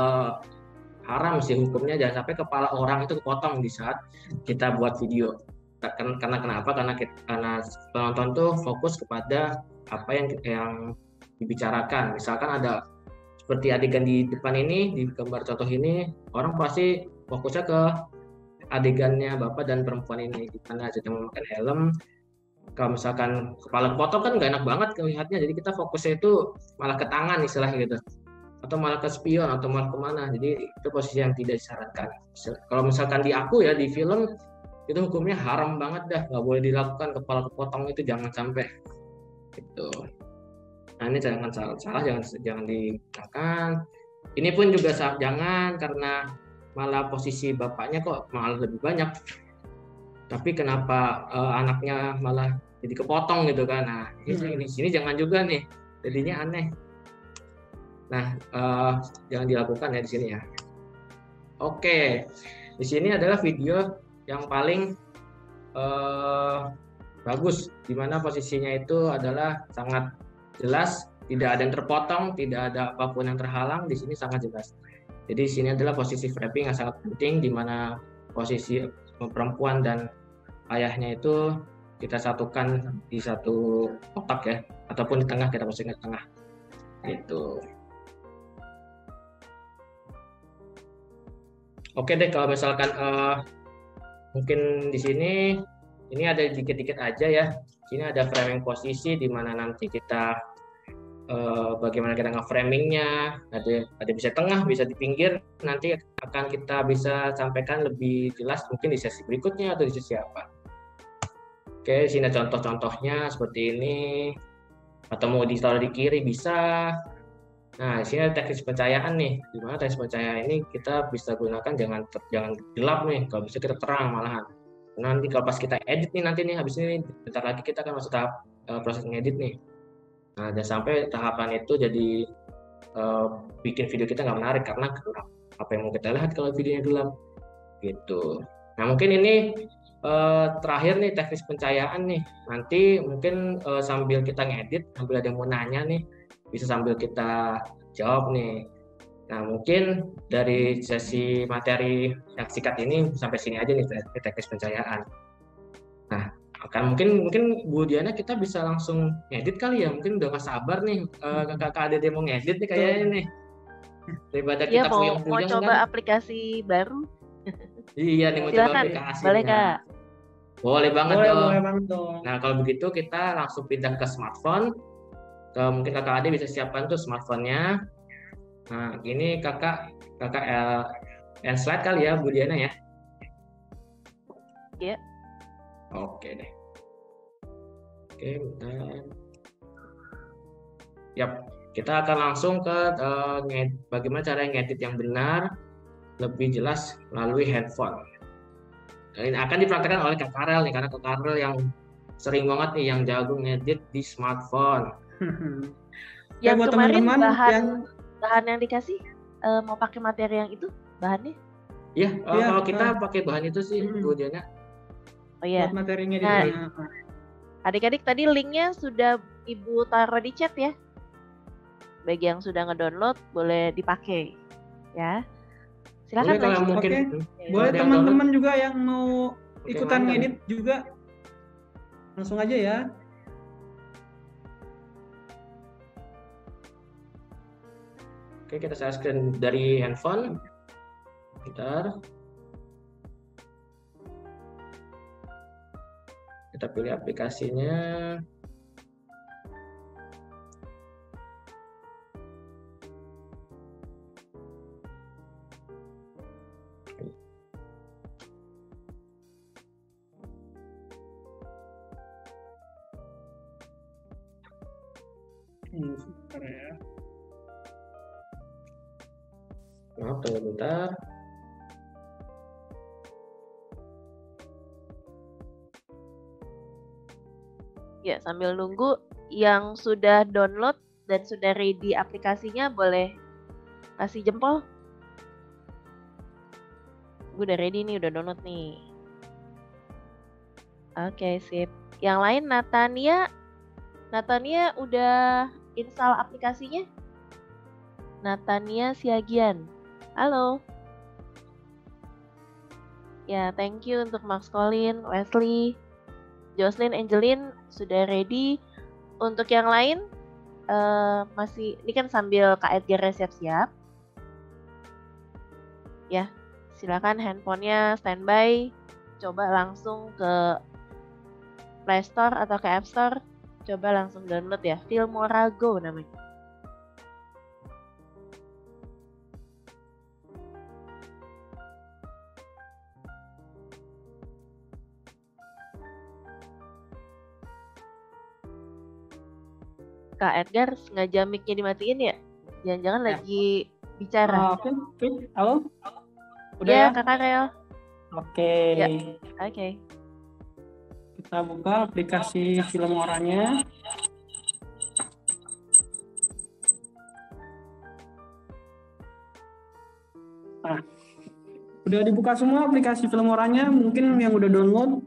haram sih hukumnya, jangan sampai kepala orang itu kepotong di saat kita buat video. Karena kenapa? Karena penonton tuh fokus kepada apa yang dibicarakan. Misalkan ada seperti adegan di depan ini, di gambar contoh ini, orang pasti fokusnya ke adegannya bapak dan perempuan ini, di mana sedang memakai helm. Kalau misalkan kepala kepotong kan nggak enak banget melihatnya, jadi kita fokusnya itu malah ke tangan istilahnya gitu, atau malah ke spion atau malah kemana. Jadi itu posisi yang tidak disarankan. Kalau misalkan di aku ya, di film itu hukumnya haram banget dah, nggak boleh dilakukan, kepala kepotong itu jangan sampai gitu. Nah ini jangan salah, jangan digunakan. Ini pun juga jangan, karena malah posisi bapaknya kok malah lebih banyak, tapi kenapa anaknya malah jadi kepotong gitu kan. Nah ini sini jangan juga nih, jadinya aneh. Nah jangan dilakukan ya di sini ya. Oke, di sini adalah video yang paling bagus, dimana posisinya itu adalah sangat jelas, tidak ada yang terpotong, tidak ada apapun yang terhalang. Di sini sangat jelas. Jadi di sini adalah posisi framing yang sangat penting, di mana posisi perempuan dan ayahnya itu kita satukan di satu kotak ya, ataupun di tengah, kita posisikan di tengah. Gitu. Oke deh, kalau misalkan mungkin di sini ini ada dikit-dikit aja ya. Sini ada framing posisi, di mana nanti kita bagaimana kita nge-framingnya, ada bisa tengah, bisa di pinggir. Nanti akan kita bisa sampaikan lebih jelas mungkin di sesi berikutnya atau di sesi apa. Oke, sini contoh-contohnya seperti ini. Atau mau ditaruh di kiri bisa. Nah, di sini ada teknis pencahayaan nih. Di mana teknis pencahayaan ini kita bisa gunakan jangan gelap nih, kalau bisa kita terang malahan. Nanti kalau pas kita edit nih nanti nih habis ini bentar lagi kita akan masuk tahap proses ngedit nih. Nah, jangan sampai tahapan itu jadi bikin video kita nggak menarik karena gelap. Apa yang mau kita lihat kalau videonya gelap? Gitu. Nah, mungkin ini terakhir nih teknis pencahayaan nih. Nanti mungkin sambil kita ngedit, sambil ada yang mau nanya nih, bisa sambil kita jawab nih. Nah, mungkin dari sesi materi yang singkat ini sampai sini aja nih teknis pencahayaan. Nah, mungkin Bu Diana kita bisa langsung ngedit kali ya. Mungkin udah gak sabar nih kakak Ade mau ngedit nih kayaknya nih. Daripada kita mau coba aplikasi baru. Iya nih mau coba aplikasi. Boleh Kak. Boleh banget dong. Nah, kalau begitu kita langsung pindah ke smartphone. Mungkin kakak Ade bisa siapkan tuh smartphone-nya. Nah, ini kakak end slide kali ya Bu Diana ya. Iya. Oke deh. Oke, bentar. Yap, kita akan langsung ke bagaimana cara ngedit yang benar, lebih jelas melalui handphone. Ini akan dipraktekkan oleh Kak Karel nih, karena Kak Karel yang sering banget nih yang jago ngedit di smartphone. Yang kemarin bahan yang dikasih mau pakai materi yang itu bahannya? Iya, kalau kita pakai bahan itu sih Bu Diana. Oh iya. Buat materinya Adik-adik tadi linknya sudah Ibu taruh di chat ya. Bagi yang sudah ngedownload boleh dipakai ya. Silakan kalau mungkin. Boleh teman-teman juga yang mau ikutan ngedit juga langsung aja ya. Oke, kita share screen dari handphone. Bentar. Kita pilih aplikasinya. Bentar ya. Maaf, tunggu bentar. Ya, sambil nunggu yang sudah download dan sudah ready aplikasinya boleh kasih jempol. Gue udah ready nih, udah download nih. Oke, sip. Yang lain Natania udah install aplikasinya? Natania Siagian. Halo. Ya, thank you untuk Max Colin, Wesley, Jocelyn, Angelin sudah ready. Untuk yang lain masih, ini kan sambil Kak Edgar siap-siap. Ya, silakan handphonenya standby. Coba langsung ke Play Store atau ke App Store. Coba langsung download ya, Filmora Go namanya. Kak Edgar sengaja mic-nya dimatiin ya? Jangan-jangan lagi bicara. Oke. Halo? Udah ya, Kak Karel? Oke. Ya. Oke. Kita buka aplikasi Filmoranya. Nah, udah dibuka semua aplikasi Filmoranya, mungkin yang udah download.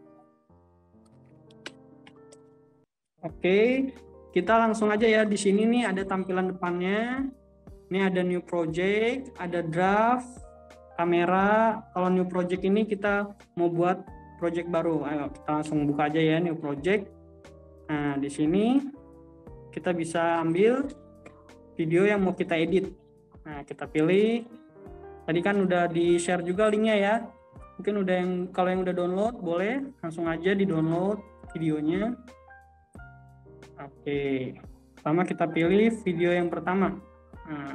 Oke, kita langsung aja ya. Di sini nih ada tampilan depannya. Ini ada new project, ada draft, kamera. Kalau new project ini kita mau buat project baru. Ayo kita langsung buka aja ya new project. Nah, di sini kita bisa ambil video yang mau kita edit. Nah, kita pilih. Tadi kan udah di-share juga linknya ya. Mungkin udah kalau yang udah download boleh langsung aja di-download videonya. Oke. Pertama kita pilih video yang pertama. Nah,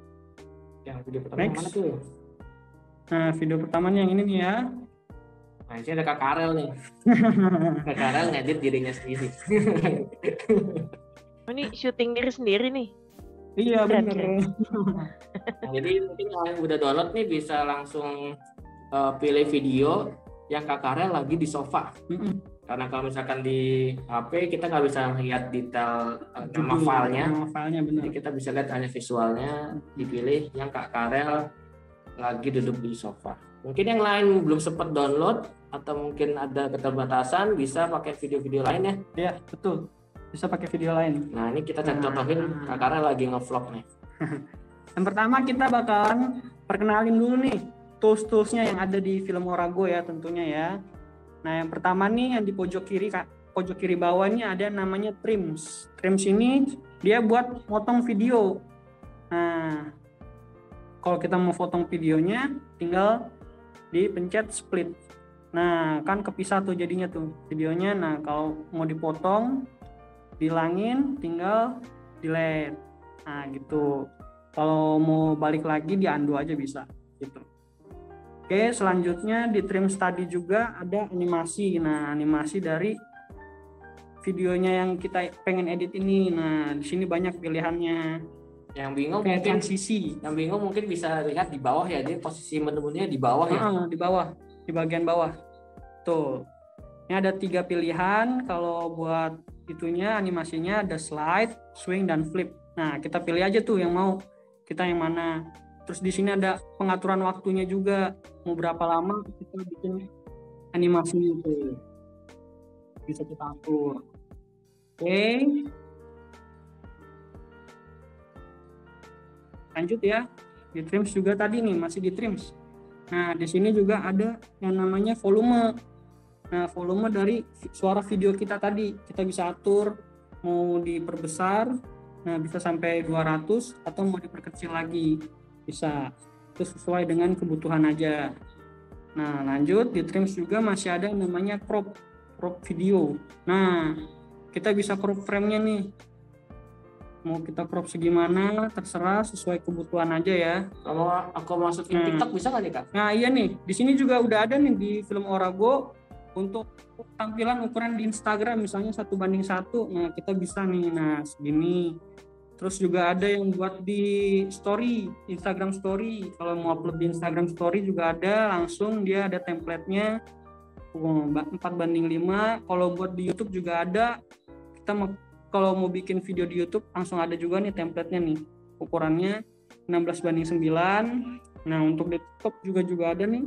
video pertama mana tuh? Nah, video pertamanya yang ini nih ya. Nah, ini ada Kak Karel nih. Kak Karel ngedit dirinya sendiri. Ini syuting diri sendiri nih. Iya Keren, bener. keren. Nah, jadi mungkin yang udah download nih bisa langsung pilih video yang Kak Karel lagi di sofa. Karena kalau misalkan di HP kita nggak bisa lihat detail nama filenya. Nama filenya bener. Jadi kita bisa lihat hanya visualnya, dipilih yang Kak Karel lagi duduk di sofa. Mungkin yang lain belum sempat download atau mungkin ada keterbatasan, bisa pakai video-video lain ya. Iya betul, bisa pakai video lain. Nah ini kita contohin Kak Karel lagi nge-vlog nih. Yang pertama kita bakalan perkenalin dulu nih tools-toolsnya yang ada di Filmorago ya tentunya ya. Nah yang pertama nih yang di pojok kiri bawah ini ada namanya Trims. Trims ini dia buat motong video. Nah kalau kita mau potong videonya tinggal dipencet split. Nah kan kepisah tuh jadinya tuh videonya. Nah kalau mau dipotong dihilangin tinggal delete. Nah gitu. Kalau mau balik lagi di undo aja bisa gitu. Oke, selanjutnya di trim tadi juga ada animasi. Nah, animasi dari videonya yang kita pengen edit ini. Nah, di sini banyak pilihannya. Yang bingung Kayak mungkin transisi. Yang bingung mungkin bisa lihat di bawah ya, dia posisi menu-menunya di bawah ya. Di bawah, di bagian bawah. Tuh. Ini ada 3 pilihan. Kalau buat itunya animasinya ada slide, swing dan flip. Nah, kita pilih aja tuh yang mau. Kita yang mana. Terus di sini ada pengaturan waktunya juga. Mau berapa lama kita bikin animasinya itu. Bisa kita atur. Oke. Lanjut ya. Di trims juga tadi nih, masih di trims. Nah, di sini juga ada yang namanya volume. Nah, volume dari suara video kita tadi. Kita bisa atur mau diperbesar. Nah, bisa sampai 200 atau mau diperkecil lagi. Bisa. Itu sesuai dengan kebutuhan aja. Nah, lanjut di trims juga masih ada yang namanya crop video. Nah, kita bisa crop frame-nya nih. Mau kita crop segimana terserah, sesuai kebutuhan aja ya. Kalau aku masukin TikTok bisa nggak nih Kak? Nah, iya nih. Di sini juga udah ada nih di Filmorago untuk tampilan ukuran di Instagram misalnya 1:1. Nah, kita bisa nih. Nah, segini. Terus juga ada yang buat di story, Instagram story. Kalau mau upload di Instagram story juga ada, langsung dia ada template-nya 4:5. Kalau buat di YouTube juga ada. Kalau mau bikin video di YouTube langsung ada juga nih template-nya nih. Ukurannya 16:9. Nah, untuk di TikTok juga ada nih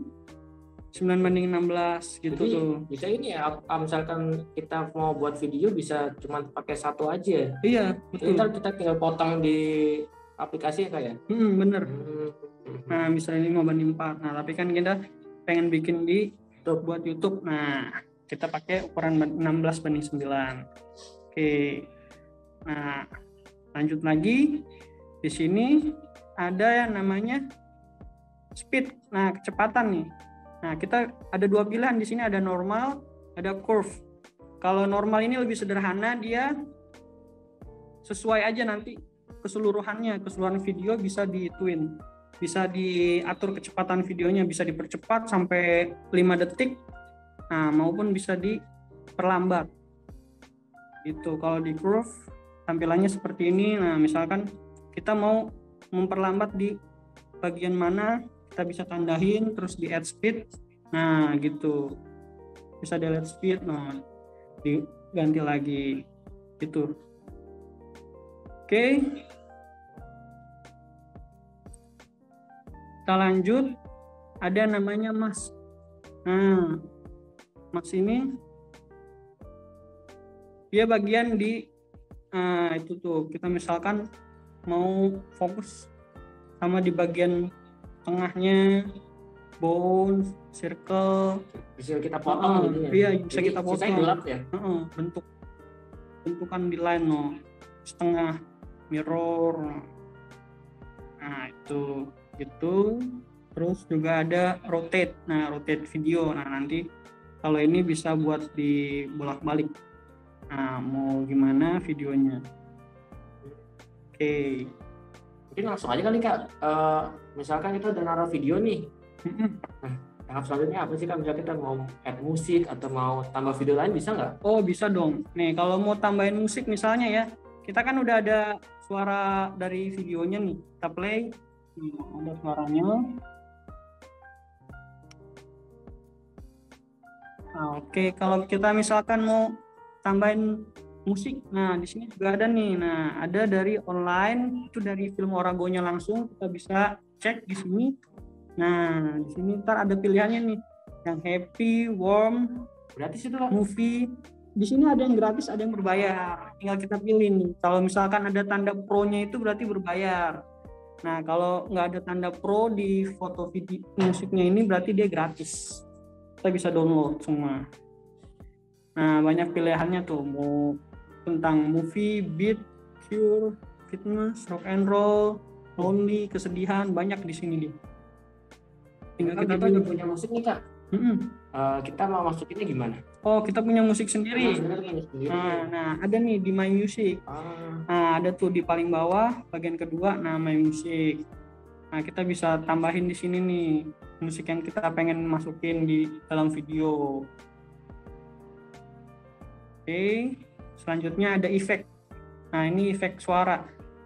9:16 gitu. Jadi, tuh. bisa ini ya, misalkan kita mau buat video bisa cuma pakai satu aja. Iya, betul. Kita tinggal potong di aplikasi ya Kak ya? Bener. Nah, misalnya 5:4. Nah, tapi kan kita pengen bikin di buat YouTube. Nah, kita pakai ukuran 16:9. Oke. Nah, lanjut lagi. Di sini ada yang namanya speed. Nah, kecepatan nih. Nah, kita ada 2 pilihan di sini, ada normal, ada curve. Kalau normal ini lebih sederhana, dia sesuai aja nanti keseluruhan video bisa dituin. Bisa diatur kecepatan videonya, bisa dipercepat sampai 5 detik. Nah, maupun bisa diperlambat. Itu kalau di curve tampilannya seperti ini. Nah, misalkan kita mau memperlambat di bagian mana, kita bisa tandain, terus di add speed. Nah, gitu. Bisa di add speed, nah diganti lagi gitu. Oke. Kita lanjut. Ada namanya mask. Nah, mask ini dia bagian di itu tuh, kita misalkan mau fokus sama di bagian tengahnya, bone, circle, bisa kita potong gitu ya. Iya, bisa kita potong. Sisanya gelap ya. Bentukan di line setengah mirror. Nah, itu gitu. Terus juga ada rotate. Nah, rotate video. Nah, nanti kalau ini bisa buat dibolak-balik. Nah, mau gimana videonya. Oke. Mungkin langsung aja kali Kak. Misalkan kita udah naruh video nih. Tahap selanjutnya apa sih Kak? Misalnya kita mau add musik atau mau tambah video lain bisa nggak? Oh, bisa dong. Nih, kalau mau tambahin musik misalnya ya, kita kan udah ada suara dari videonya nih. Kita play. Ada suaranya. Nah, oke, kalau kita misalkan mau tambahin musik, nah di sini juga ada nih. Nah, ada dari online, itu dari film Oragonya langsung, kita bisa cek di sini. Nah, di sini ntar ada pilihannya nih, yang happy, warm, Gratis itu Kak? movie. Di sini ada yang gratis, ada yang berbayar. Tinggal kita pilih nih. Kalau misalkan ada tanda pro-nya itu berarti berbayar. Nah, kalau nggak ada tanda pro di foto video musiknya ini berarti dia gratis. Kita bisa download semua. Nah, banyak pilihannya tuh. Mau tentang movie, beat, cure, fitness, rock and roll, lonely, kesedihan, banyak di sini nih. Tinggal kita udah punya musik nih Kak. Kita mau masukinnya gimana? Oh, kita punya musik sendiri. Sendiri. Nah, ada nih di My Music. Nah, ada tuh di paling bawah bagian kedua, nah My Music. Nah, kita bisa tambahin di sini nih musik yang kita pengen masukin di dalam video. Oke, selanjutnya ada efek. Nah, ini efek suara.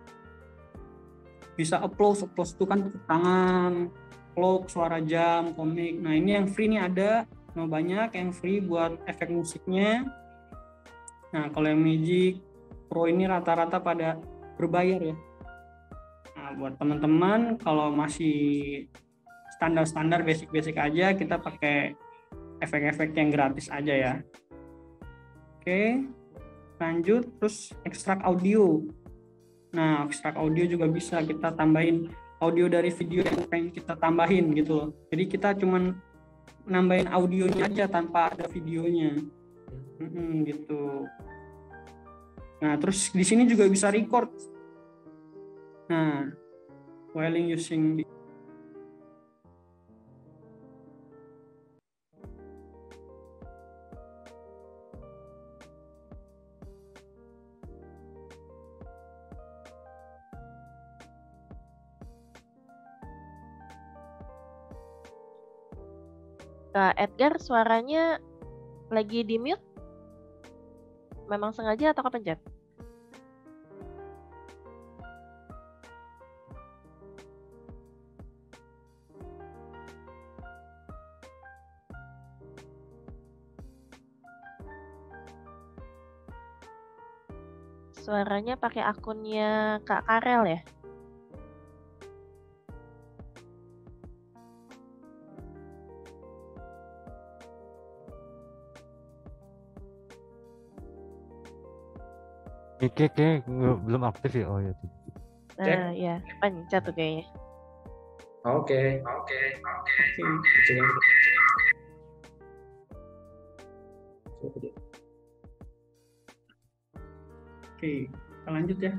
Bisa applause itu kan tepuk tangan, clock, suara jam, komik. Nah, ini yang free nih ada. Nah, banyak yang free buat efek musiknya. Nah, kalau yang Magic Pro ini rata-rata pada berbayar ya. Nah, buat teman-teman kalau masih standar-standar basic-basic aja, kita pakai efek-efek yang gratis aja ya. Oke, lanjut terus ekstrak audio. Nah, ekstrak audio juga bisa kita tambahin audio dari video yang pengen kita tambahin gitu loh. Jadi kita cuman nambahin audionya aja tanpa ada videonya. Gitu. Nah, terus di sini juga bisa record. Nah, while using Kak Edgar, suaranya lagi di mute? Memang sengaja atau kepencet? Suaranya pakai akunnya Kak Karel ya? Kayak belum aktif ya. Oh ya. Nah, ya, pencet tuh kayaknya. Oke. Oke, kita lanjut ya.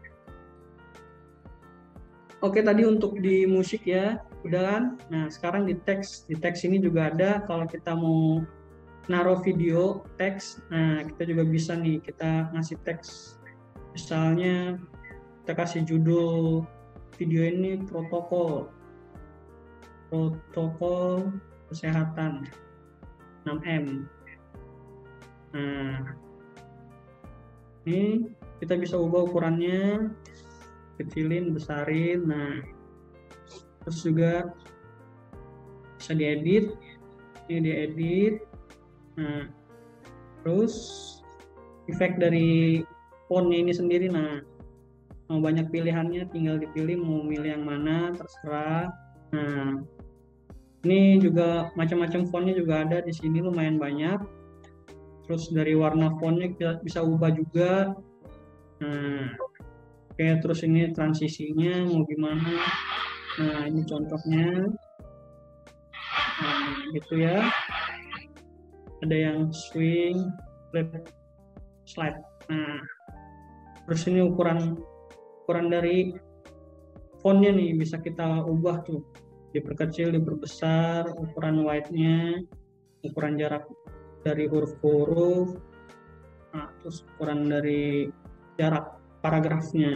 Oke, tadi untuk di musik ya, udah kan? Nah, sekarang di teks. Di teks ini juga ada kalau kita mau naruh video teks. Nah, kita juga bisa nih, kita ngasih teks. Misalnya kita kasih judul video ini protokol kesehatan 6M. Nah, ini kita bisa ubah ukurannya, kecilin, besarin. Nah, terus juga bisa diedit. Ini diedit. Nah, terus efek dari fontnya ini sendiri. Nah, mau banyak pilihannya, tinggal dipilih mau milih yang mana, terserah. Nah, ini juga macam-macam fontnya juga ada di sini, lumayan banyak. Terus dari warna fontnya kita bisa ubah juga. Nah, oke, terus ini transisinya mau gimana. Nah, ini contohnya. Nah, gitu ya. Ada yang swing, flip, slide. Nah, terus ini ukuran dari fontnya nih bisa kita ubah tuh, diperkecil, diperbesar, ukuran white-nya, ukuran jarak dari huruf-huruf, nah, terus ukuran dari jarak paragrafnya.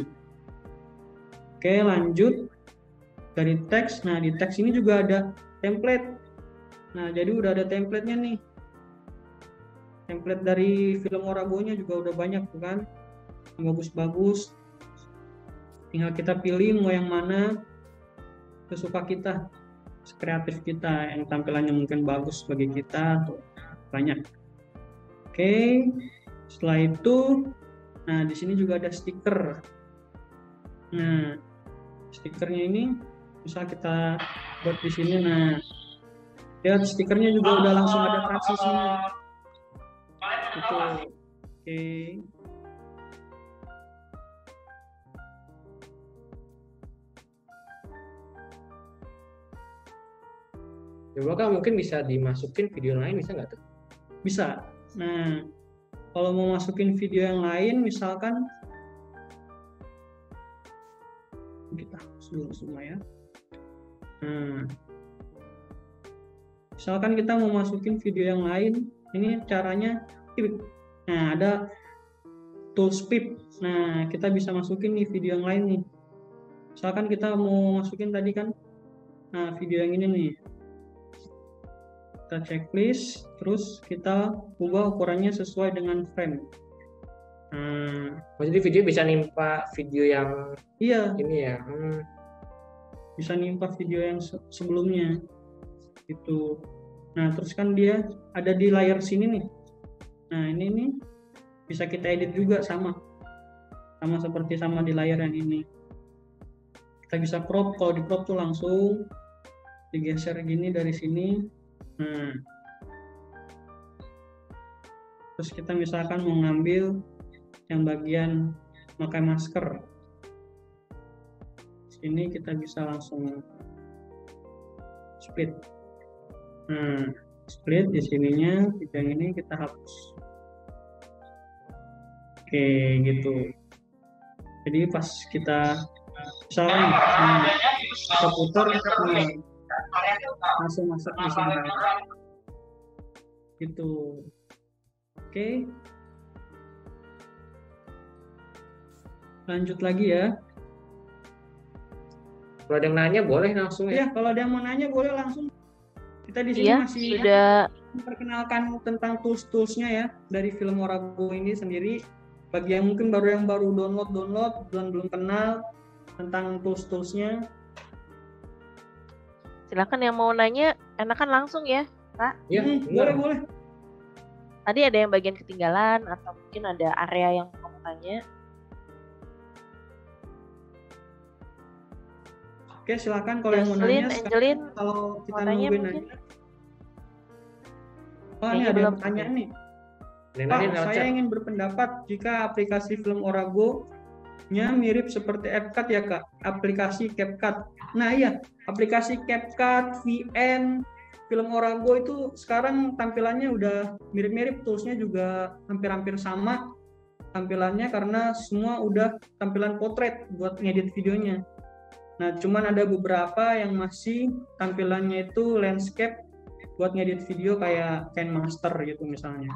Oke, lanjut dari teks. Nah, di teks ini juga ada template. Nah, jadi udah ada template-nya nih. Template dari film Orago-nya juga udah banyak tuh kan. Bagus-bagus. Tinggal kita pilih mau yang mana sesuka kita, kreatif kita, yang tampilannya mungkin bagus bagi kita tuh banyak. Oke. Setelah itu, nah di sini juga ada stiker. Nah, stikernya ini bisa kita buat di sini. Nah, lihat stikernya juga udah langsung ada transisinya. Itu, oke. Coba kan mungkin bisa dimasukin video lain, bisa nggak tuh? Bisa. Nah, kalau mau masukin video yang lain, misalkan kita hapus dulu semua ya. Nah, misalkan kita mau masukin video yang lain, ini caranya. Nah, ada tools pip. Nah, kita bisa masukin nih video yang lain nih. Misalkan kita mau masukin tadi kan, nah video yang ini nih. Kita checklist, terus kita ubah ukurannya sesuai dengan frame. Jadi video bisa nimpa video yang Iya, ini ya. bisa nimpa video yang sebelumnya. Gitu. Nah, terus kan dia ada di layar sini nih. Nah, ini nih bisa kita edit juga sama seperti sama di layar yang ini. Kita bisa crop, kalau di crop tuh langsung digeser gini dari sini. Nah, terus kita misalkan mau ngambil yang bagian pakai masker, sini kita bisa langsung split. Nah, split di sininya, yang ini kita hapus. Oke, gitu. Jadi pas kita misalkan kita putar, langsung masuk di sini. Gitu. Oke. Lanjut lagi ya. Kalau ada yang nanya boleh langsung ya. Ya, kalau ada yang mau nanya boleh langsung. Kita di sini Iya, masih sudah memperkenalkan tentang tools-toolsnya ya dari film Orago ini sendiri. Bagi yang mungkin baru download dan belum kenal tentang tools-toolsnya, silakan yang mau nanya, enakan langsung ya, Kak. Iya, boleh. Tadi ada yang bagian ketinggalan atau mungkin ada area yang mau tanya. Oke, silakan kalau yang mau nanya. Angelin, Kalau kita mau nanya nungguin mungkin? nanya. Oh, ini Kayaknya ada belum. yang tanya nih. Yang Pak, nanya lewat saya chat. ingin berpendapat jika aplikasi film Orago-nya mirip seperti CapCut ya Kak, aplikasi CapCut. Nah iya, aplikasi CapCut, VN, film Orago itu sekarang tampilannya udah mirip-mirip, toolsnya juga hampir-hampir sama tampilannya karena semua udah tampilan potret buat ngedit videonya. Nah, cuman ada beberapa yang masih tampilannya itu landscape buat ngedit video kayak KineMaster gitu misalnya.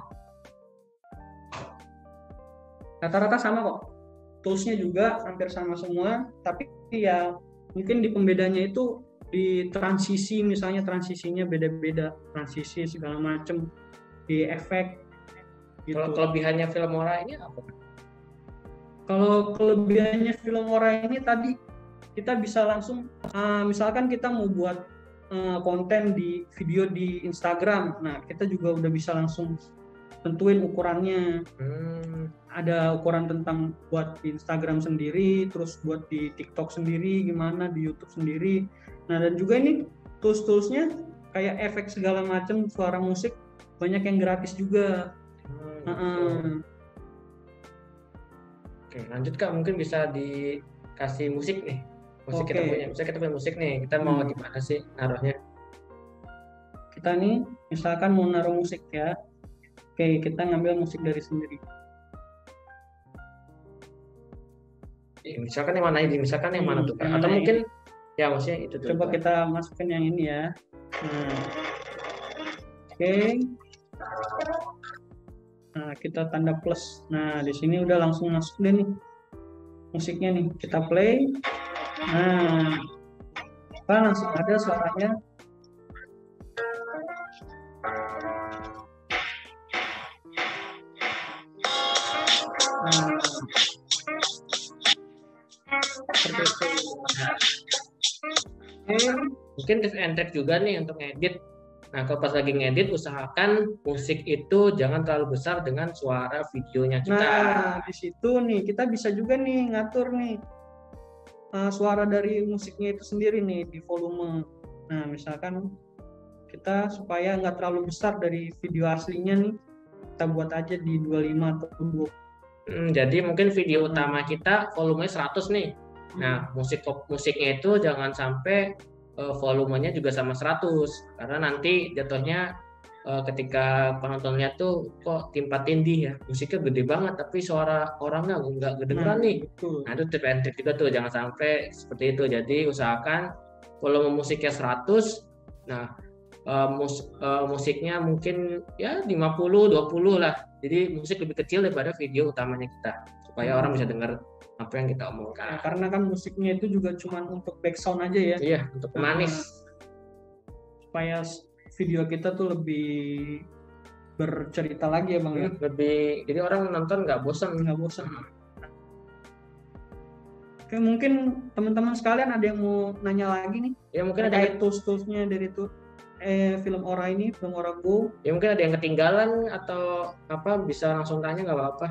Rata-rata sama kok, toolsnya juga hampir sama semua, tapi ya mungkin di pembedanya itu di transisi, misalnya transisinya beda-beda, transisi segala macem, di efek gitu. Kalau kelebihannya Filmora ini apa? Kalau kelebihannya Filmora ini tadi kita bisa langsung, misalkan kita mau buat konten di video di Instagram, nah kita juga udah bisa langsung tentuin ukurannya. Ada ukuran tentang buat di Instagram sendiri, terus buat di TikTok sendiri, gimana di YouTube sendiri. Nah, dan juga ini tools-toolsnya kayak efek segala macam, suara musik banyak yang gratis juga. Oke, lanjut Kak, mungkin bisa dikasih musik nih. Musik Oke. kita punya, misalnya kita punya musik nih, kita mau di mana sih naruhnya? Kita nih misalkan mau naruh musik ya. Oke, kita ngambil musik dari sendiri. Misalkan yang mana ini? Misalkan yang mana tuh Kak? Atau Nah, mungkin ya maksudnya itu tuh. coba kita masukin yang ini ya. Oke. Nah, kita tanda plus. Nah, di sini udah langsung masuk deh nih musiknya nih. Kita play. Nah, langsung ada suaranya. Mungkin tips and trick juga nih untuk ngedit. Nah, kalau pas lagi ngedit, usahakan musik itu jangan terlalu besar dengan suara videonya kita. Nah, di situ nih kita bisa juga nih ngatur nih suara dari musiknya itu sendiri nih di volume. Nah, misalkan kita supaya nggak terlalu besar dari video aslinya nih, kita buat aja di 25 atau 20. Jadi mungkin video utama kita volumenya 100 nih. Nah, musiknya itu jangan sampai volumenya juga sama 100, karena nanti jatuhnya ketika penonton lihat tuh kok timpa tindih ya, musiknya gede banget tapi suara orangnya nggak kedengeran nih. Betul. Nah, itu tips and trick juga tuh, jangan sampai seperti itu. Jadi usahakan volume musiknya 100, nah musiknya mungkin ya 50-20 lah. Jadi musik lebih kecil daripada video utamanya kita, supaya orang bisa dengar apa yang kita omongkan. Ya, karena kan musiknya itu juga cuma untuk background aja ya. Iya, untuk manis. Supaya video kita tuh lebih bercerita lagi ya Bang ya. Lebih, jadi orang nonton nggak bosan. Oke, mungkin teman-teman sekalian ada yang mau nanya lagi nih? Ya mungkin ada tools-toolsnya dari film Aura ini, film Aura Go. Ya mungkin ada yang ketinggalan atau apa, bisa langsung tanya, nggak apa-apa.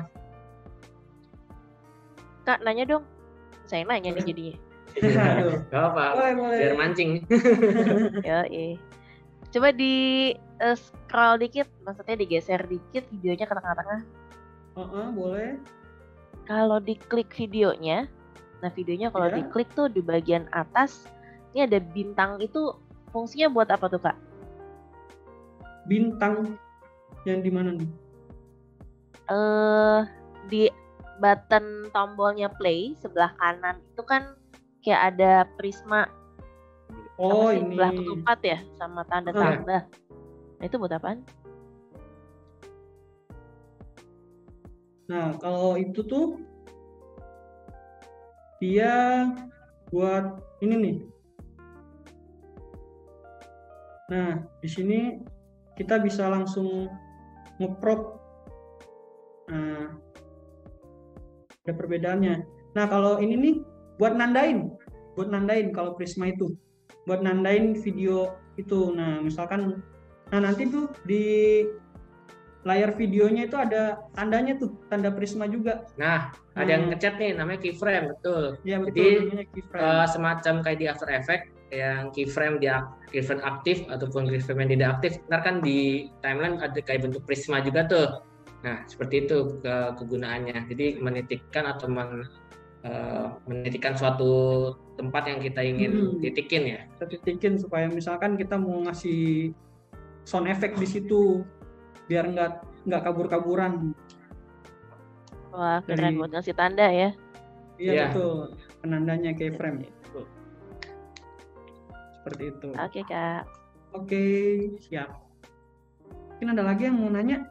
Kak, nanya dong. Saya nanya nih jadinya. Gak apa, Boleh. biar mancing. Yoi. Coba di scroll dikit, maksudnya digeser dikit videonya ke tengah-tengah. Boleh. Kalau diklik videonya, nah videonya kalau diklik tuh di bagian atas, ini ada bintang, itu fungsinya buat apa tuh Kak? Bintang yang di mana nih? Di button tombolnya play sebelah kanan itu kan kayak ada prisma. Oh, ini sebelah ketupat ya, sama tanda tambah. Nah, itu buat apaan? Nah, kalau itu tuh dia buat ini nih. Nah, di sini kita bisa langsung ngeprop. Nah, ada perbedaannya. Nah, kalau ini nih buat nandain kalau Prisma itu. Buat nandain video itu. Nah, misalkan nanti tuh di layar videonya itu ada tandanya tuh, tanda Prisma juga. Nah, ada yang ngechat nih, namanya keyframe, betul. Iya, betul. Jadi namanya keyframe. semacam kayak di After Effects yang keyframe aktif ataupun keyframe yang tidak aktif. Ntar kan di timeline ada kayak bentuk prisma juga tuh. Nah, seperti itu kegunaannya. Jadi menitikkan atau menitikkan suatu tempat yang kita ingin titikin ya. Kita titikin supaya misalkan kita mau ngasih sound effect di situ biar nggak kabur-kaburan. Wah, keren buat ngasih tanda ya. Iya, betul. Penandanya keyframe. Seperti itu. Oke, Kak. Oke, siap. Mungkin ada lagi yang mau nanya?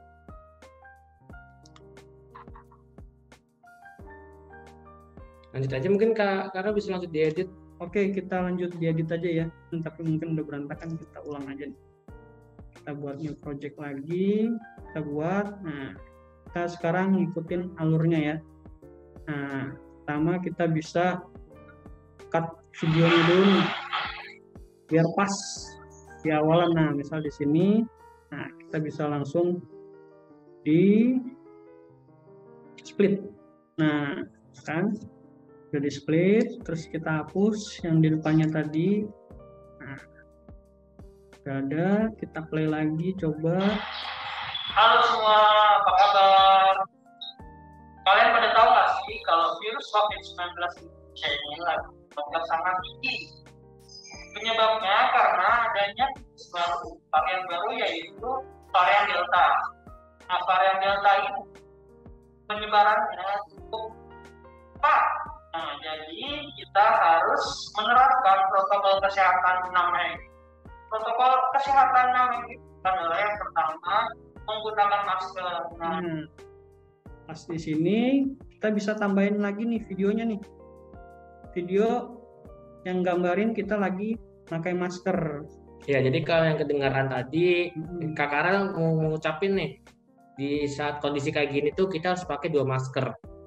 Lanjut aja mungkin Kakak bisa langsung diedit. Oke, kita lanjut diedit aja ya. Tapi mungkin udah berantakan, kita ulang aja. Kita buat new project lagi. Kita buat. Nah, kita sekarang ngikutin alurnya ya. Nah, pertama kita bisa cut videonya dulu nih. Biar pas di awalan. Nah, misal di sini. Nah, kita bisa langsung di split. Nah, kan udah di split, terus kita hapus yang di depannya tadi. Nah, udah ada, kita play lagi, coba. Halo semua, apa kabar? Kalian pada tahu nggak sih kalau virus COVID-19 di Indonesia ini lagi sangat tinggi? Penyebabnya karena adanya varian baru yaitu varian Delta. Nah, varian Delta ini penyebarannya cukup cepat. Nah, jadi kita harus menerapkan protokol kesehatan 6M. Protokol kesehatan 6M adalah yang pertama menggunakan masker. Nah, pas di sini kita bisa tambahin lagi nih videonya nih. Video yang gambarin kita lagi pakai masker. Ya, jadi kalau yang kedengaran tadi, Kak Kara mau ngucapin nih, di saat kondisi kayak gini tuh kita harus pakai 2 masker.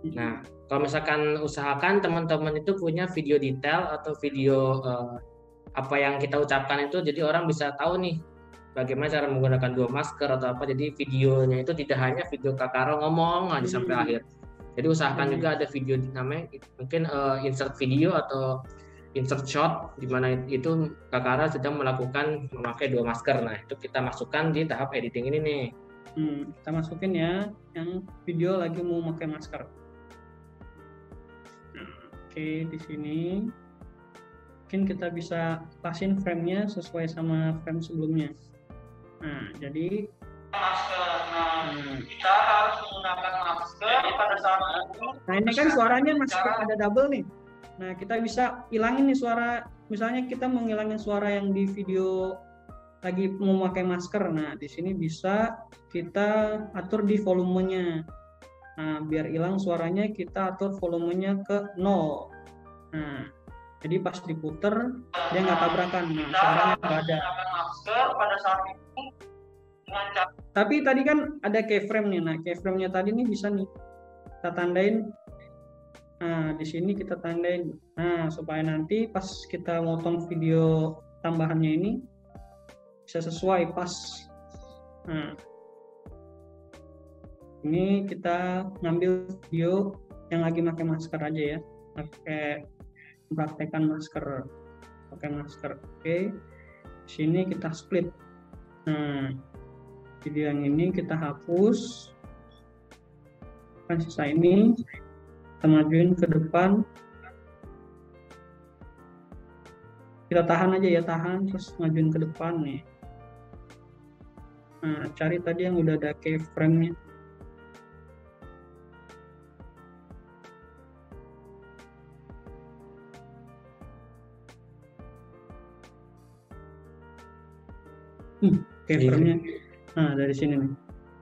Nah, kalau misalkan usahakan teman-teman itu punya video detail atau video apa yang kita ucapkan itu, jadi orang bisa tahu nih bagaimana cara menggunakan dua masker atau apa. Jadi videonya itu tidak hanya video Kak Karo ngomong aja sampai akhir. Jadi usahakan juga ada video namanya mungkin insert video atau insert shot di mana itu Kak Karo sedang melakukan memakai dua masker. Nah, itu kita masukkan di tahap editing ini nih. Kita masukin ya yang video lagi mau pakai masker. Oke, di sini mungkin kita bisa pasin frame-nya sesuai sama frame sebelumnya. Nah, jadi masker. Kita harus menggunakan masker pada saat itu. Nah, ini kan suaranya masih ada double nih. Nah, kita bisa hilangin nih suara. Misalnya kita menghilangin suara yang di video lagi memakai masker. Nah, di sini bisa kita atur di volumenya. Nah, biar hilang suaranya kita atur volumenya ke 0. Nah, jadi pas diputer dia nggak tabrakan. Nah, suaranya nggak ada. Masker pada saat itu dengan Tapi tadi kan ada keyframe nih. Nah, keyframe-nya tadi nih bisa nih kita tandain. Nah, di sini kita tandain. Nah, supaya nanti pas kita motong video tambahannya ini bisa sesuai pas. Nah, ini kita ngambil video yang lagi pakai masker aja ya, pakai praktekan masker, pakai masker. Oke, sini kita split. Nah, video yang ini kita hapus, kan sisa ini kita majuin ke depan, kita tahan aja ya, tahan terus majuin ke depan nih. Nah, cari tadi yang udah ada keyframe-nya. Keyframe-nya. Nah, dari sini nih.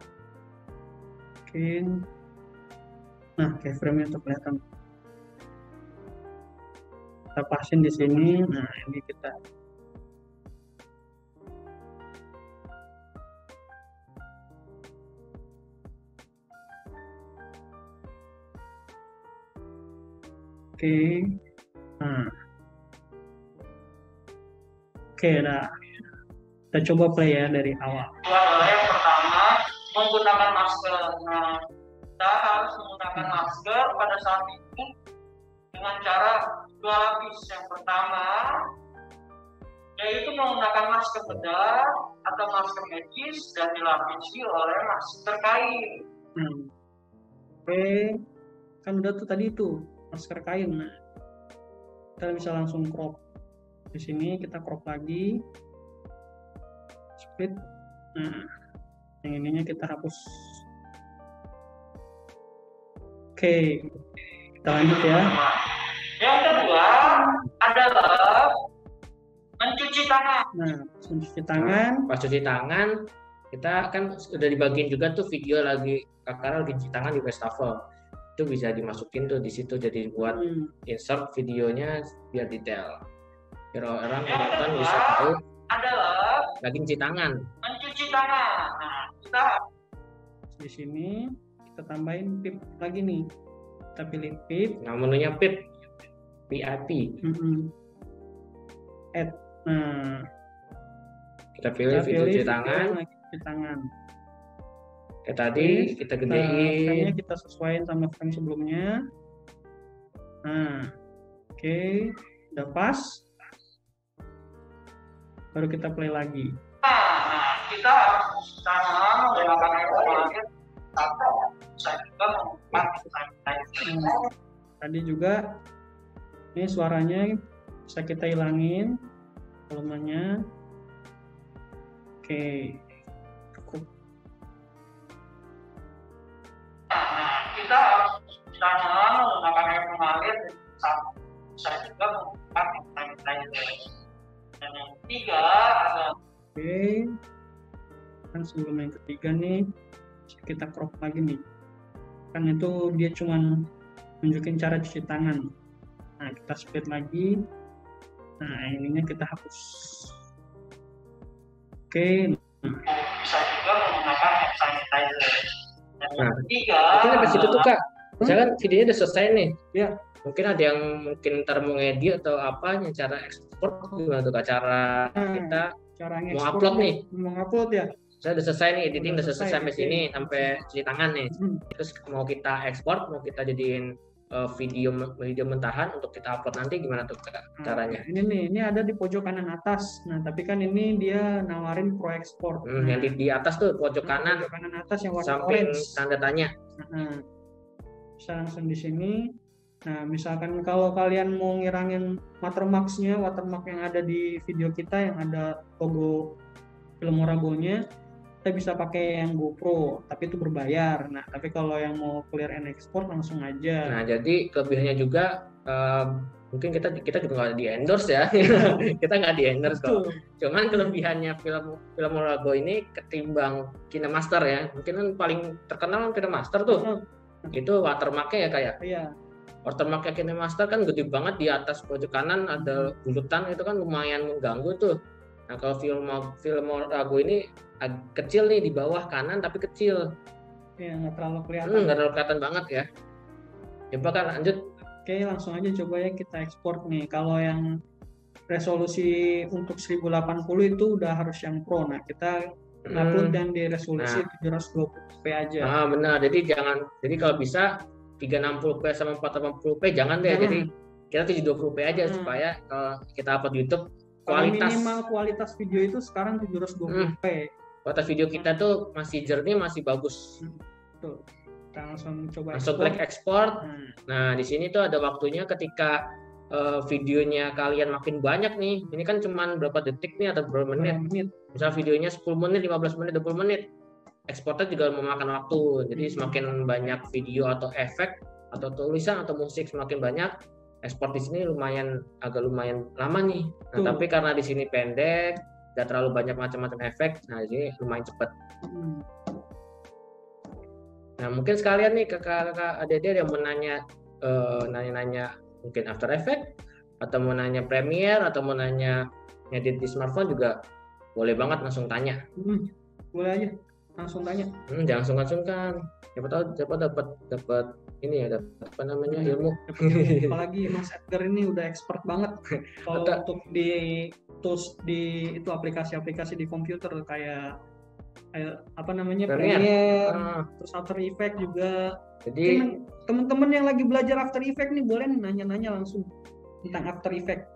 Oke. Nah, keyframe-nya tuh kelihatan. Kita pasin di sini. Nah, ini kita Nah. Nah. Kita coba play ya dari awal. Yang pertama, menggunakan masker. Nah, kita harus menggunakan masker pada saat itu dengan cara dua lapis. Yang pertama, yaitu menggunakan masker bedah atau masker medis dan dilapisi oleh masker kain. Oke, kan udah tuh tadi itu masker kain. Nah, kita bisa langsung crop. Di sini kita crop lagi. Split. Nah, yang ininya kita hapus. Oke, kita lanjut ya. Yang kedua adalah mencuci tangan. Nah, mencuci tangan. Pas cuci tangan, kita kan udah dibagiin juga tuh video lagi Kak Karo lagi cuci tangan di wastafel. Itu bisa dimasukin tuh di situ, jadi buat insert videonya biar detail. Biar orang nonton bisa tahu adalah lagi cuci tangan. Mencuci tangan. Nah, kita di sini kita tambahin pip lagi nih. Kita pilih pip. Nah, menunya pip. PIP. Add. Nah, kita pilih video cuci tangan. Cuci tangan. Kayak tadi kita gedein. Frame-nya kita sesuaiin sama frame sebelumnya. Nah, oke, udah pas. Baru kita play lagi. Nah, kita harus tangan menggunakan air mengalir atau bisa juga menggunakan Tadi juga ini suaranya bisa kita hilangin volumenya. Oke, cukup. Nah, kita harus tangan menggunakan air mengalir bisa juga menggunakan dan yang ketiga adalah kan sebelum yang ketiga nih kita crop lagi nih, kan itu dia cuman nunjukin cara cuci tangan. Nah, kita split lagi. Nah, ininya kita hapus. Oke. Bisa juga menggunakan hand sanitizer. Dan yang ketiga itu sampai situ tuh Kak. Misalkan videonya udah selesai nih. Iya. Mungkin ada yang ntar mau ngedit atau apa, yang cara ekspor gimana tuh Kak? Cara kita Cara mau upload nih. Mau upload ya. Saya udah selesai nih, editing udah selesai sampai oke. sini, sampai cuci tangan nih. Terus mau kita ekspor, mau kita jadiin video mentahan untuk kita upload nanti, gimana tuh caranya? Ini ada di pojok kanan atas. Nah, tapi kan ini dia nawarin Pro Export. Yang di atas tuh pojok kanan atas yang warna samping orange. tanda tanya. Bisa langsung di sini. Nah, misalkan kalau kalian mau ngirangin watermark yang ada di video kita, yang ada logo Filmorago-nya, kita bisa pakai yang GoPro, tapi itu berbayar. Nah, tapi kalau yang mau clear and export langsung aja. Nah, jadi kelebihannya juga mungkin kita juga nggak di endorse ya. Kita nggak di endorse kok. Cuman kelebihannya Filmorago ini ketimbang KineMaster ya. Mungkin kan paling terkenal KineMaster tuh. Itu watermark-nya ya kayak. Iya. Watermark-nya KineMaster kan gede banget, di atas pojok kanan ada bulutan, itu kan lumayan mengganggu tuh. Nah, kalau Filmorago ini kecil nih, di bawah kanan tapi kecil. Ya, nggak terlalu kelihatan. Nggak terlalu kelihatan banget ya. Coba kan lanjut. Oke, langsung aja coba ya kita ekspor nih. Kalau yang resolusi untuk 1080 itu udah harus yang Pro. Nah, kita upload yang di resolusi 720p aja. Ah, benar. Jadi kalau bisa 360p sama 480p jangan deh. Jadi kita 720p aja supaya kita upload YouTube minimal kualitas video itu sekarang 720p. Kualitas video kita tuh masih jernih, masih bagus. Tuh. Kita langsung coba klik ekspor. Nah, di sini tuh ada waktunya ketika videonya kalian makin banyak nih. Ini kan cuman berapa detik nih atau berapa menit. Misal videonya 10 menit, 15 menit, 20 menit. Ekspornya juga memakan waktu. Jadi semakin banyak video atau efek atau tulisan atau musik semakin banyak, ekspor di sini agak lumayan lama nih. Nah, tapi karena di sini pendek, nggak terlalu banyak macam-macam efek, nah ini lumayan cepat. Nah, mungkin sekalian nih kakak adik-adik yang mau nanya mungkin After Effects, atau mau nanya Premiere, atau mau nanya ngedit di smartphone juga boleh banget langsung tanya. Boleh aja langsung tanya. Jangan sungkan-sungkan. Siapa dapat ini ya, dapat apa namanya, ilmu. Apalagi Mas Edgar ini udah expert banget kalau untuk di tools di itu aplikasi-aplikasi di komputer kayak apa namanya Premiere, terus After Effects juga. Jadi teman-teman yang lagi belajar After Effects nih boleh nanya-nanya langsung tentang After Effects.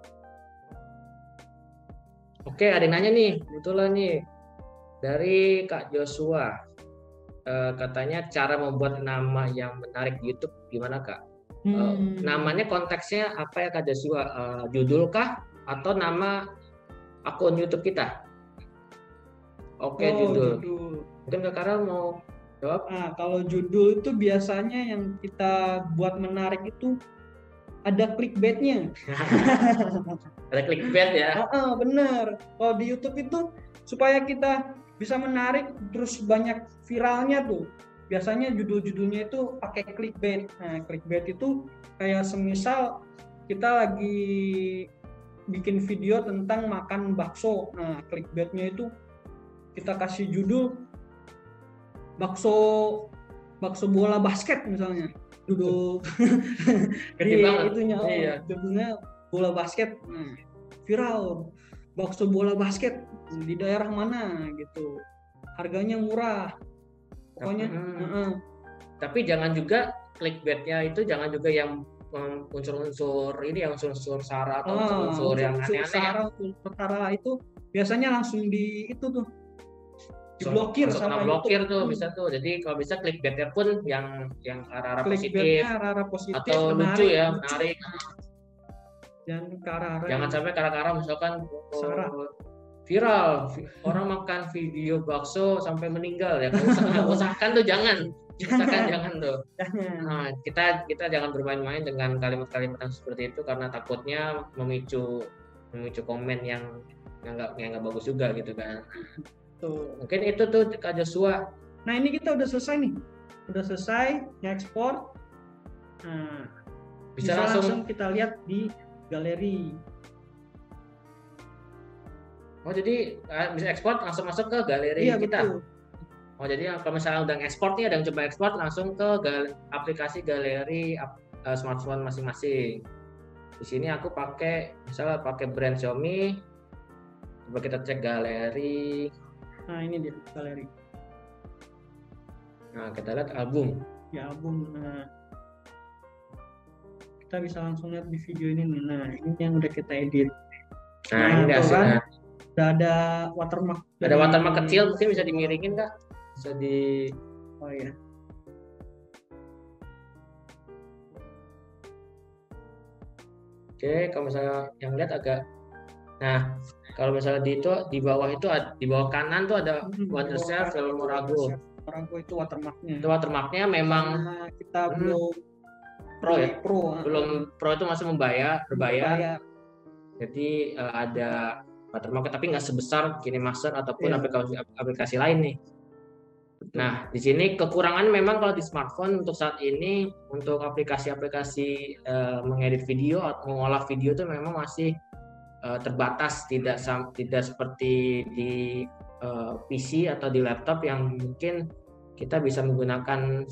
Oke, ada yang nanya nih, kebetulan nih dari Kak Joshua. Katanya cara membuat nama yang menarik di YouTube gimana Kak? Namanya konteksnya apa ya Kak Joshua? Judul kah atau nama akun YouTube kita? Oke, judul. Mungkin Kak Kara mau jawab? Nah, kalau judul itu biasanya yang kita buat menarik itu ada clickbait-nya. Ada clickbait ya? Bener. Kalau di YouTube itu supaya kita bisa menarik terus banyak viralnya tuh. Biasanya judul-judulnya itu pakai clickbait. Nah, clickbait itu kayak semisal kita lagi bikin video tentang makan bakso. Nah, clickbait-nya itu kita kasih judul bakso bola basket misalnya. Judul judulnya bola basket. Viral. Bakso bola basket di daerah mana gitu, harganya murah pokoknya. Tapi jangan juga clickbaitnya itu jangan juga yang unsur-unsur ini, yang unsur sara atau unsur yang aneh-aneh. Sara itu biasanya langsung di itu tuh diblokir sama blokir tuh bisa tuh. Jadi kalau bisa clickbaitnya pun yang arah-arah positif atau lucu ya, menarik. Jangan sampai kara-kara misalkan viral orang makan video bakso sampai meninggal ya. Usahakan tuh jangan tuh. Nah, kita jangan bermain-main dengan kalimat-kalimat yang seperti itu karena takutnya memicu komen yang nggak bagus juga gitu kan. Mungkin itu tuh Kak Joshua. Nah, ini kita udah selesai nih. Udah selesai ngekspor. Nah, bisa langsung kita lihat di galeri. Oh, jadi bisa ekspor langsung masuk ke galeri kita. Betul. Oh, jadi kalau misalnya udah ekspor nih, ada yang coba ekspor langsung ke aplikasi galeri smartphone masing-masing. Di sini aku misalnya pakai brand Xiaomi. Coba kita cek galeri. Nah, ini dia galeri. Nah, kita lihat album. Ya, album. Nah, kita bisa langsung lihat di video ini nih. Nah, ini yang udah kita edit. Nah, ini tuh hasilnya. Udah ada watermark. Ada watermark kecil, mungkin bisa dimiringin Kak? Bisa di... Oh iya. Oke, kalau misalnya yang lihat agak... Nah, kalau misalnya di bawah di bawah kanan tuh ada Wondershare Film Morago. Morago itu watermarknya. Itu watermarknya memang kita belum Pro ya? Pro. Belum Pro itu masih berbayar. Jadi ada watermark tapi nggak sebesar KineMaster ataupun aplikasi lain nih. Nah, di sini kekurangan memang kalau di smartphone untuk saat ini untuk aplikasi-aplikasi mengedit video atau mengolah video itu memang masih terbatas, tidak seperti di PC atau di laptop yang mungkin kita bisa menggunakan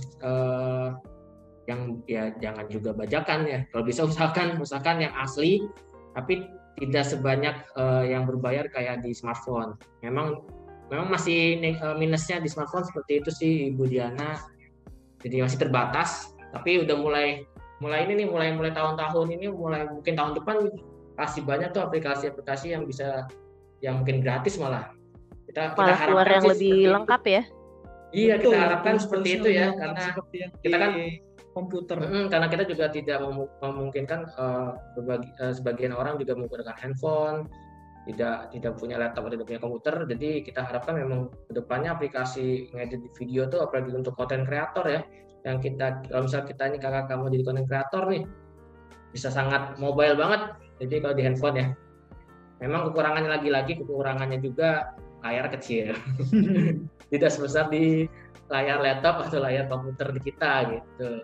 yang ya jangan juga bajakan ya. Kalau bisa usahakan yang asli, tapi tidak sebanyak yang berbayar kayak di smartphone. Memang masih minusnya di smartphone seperti itu sih Ibu Diana. Jadi masih terbatas, tapi udah mulai ini nih, mulai tahun-tahun ini, mulai mungkin tahun depan pasti banyak tuh aplikasi-aplikasi yang mungkin gratis malah. Kita keluar yang lebih lengkap ya. Iya, kita harapkan seperti itu ya, karena kita kan komputer. Karena kita juga tidak memungkinkan sebagian orang juga menggunakan handphone, tidak punya laptop atau tidak punya komputer. Jadi kita harapkan memang kedepannya aplikasi ngedit video tuh, apalagi untuk konten kreator ya, yang kalau misalnya kita ini kakak kamu jadi konten kreator nih, bisa sangat mobile banget. Jadi kalau di handphone ya, memang kekurangannya juga layar kecil, tidak sebesar di layar laptop atau layar komputer di kita gitu.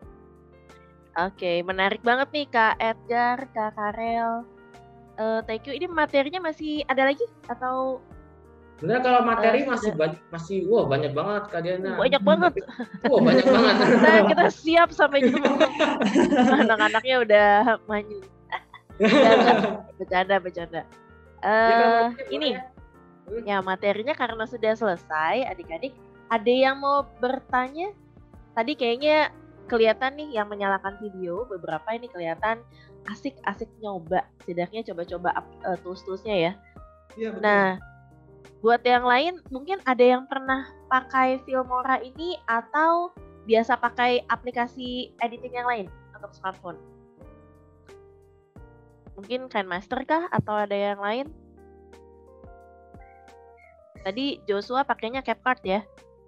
Oke, menarik banget nih Kak Edgar, Kak Karel. Thank you. Ini materinya masih ada lagi atau? Sebenarnya kalau materi masih banyak banget Kak Diana. Banyak banget. Banyak banget. Kita siap sampai jam anak-anaknya udah maju. Bercanda. Ini ya materinya karena sudah selesai, adik-adik. Ada yang mau bertanya? Tadi kayaknya kelihatan nih yang menyalakan video, beberapa ini kelihatan asik nyoba, setidaknya coba-coba tools-toolsnya ya. Iya, betul. Nah, buat yang lain mungkin ada yang pernah pakai Filmora ini atau biasa pakai aplikasi editing yang lain untuk smartphone? Mungkin KineMaster kah atau ada yang lain? Tadi Joshua pakainya CapCut ya.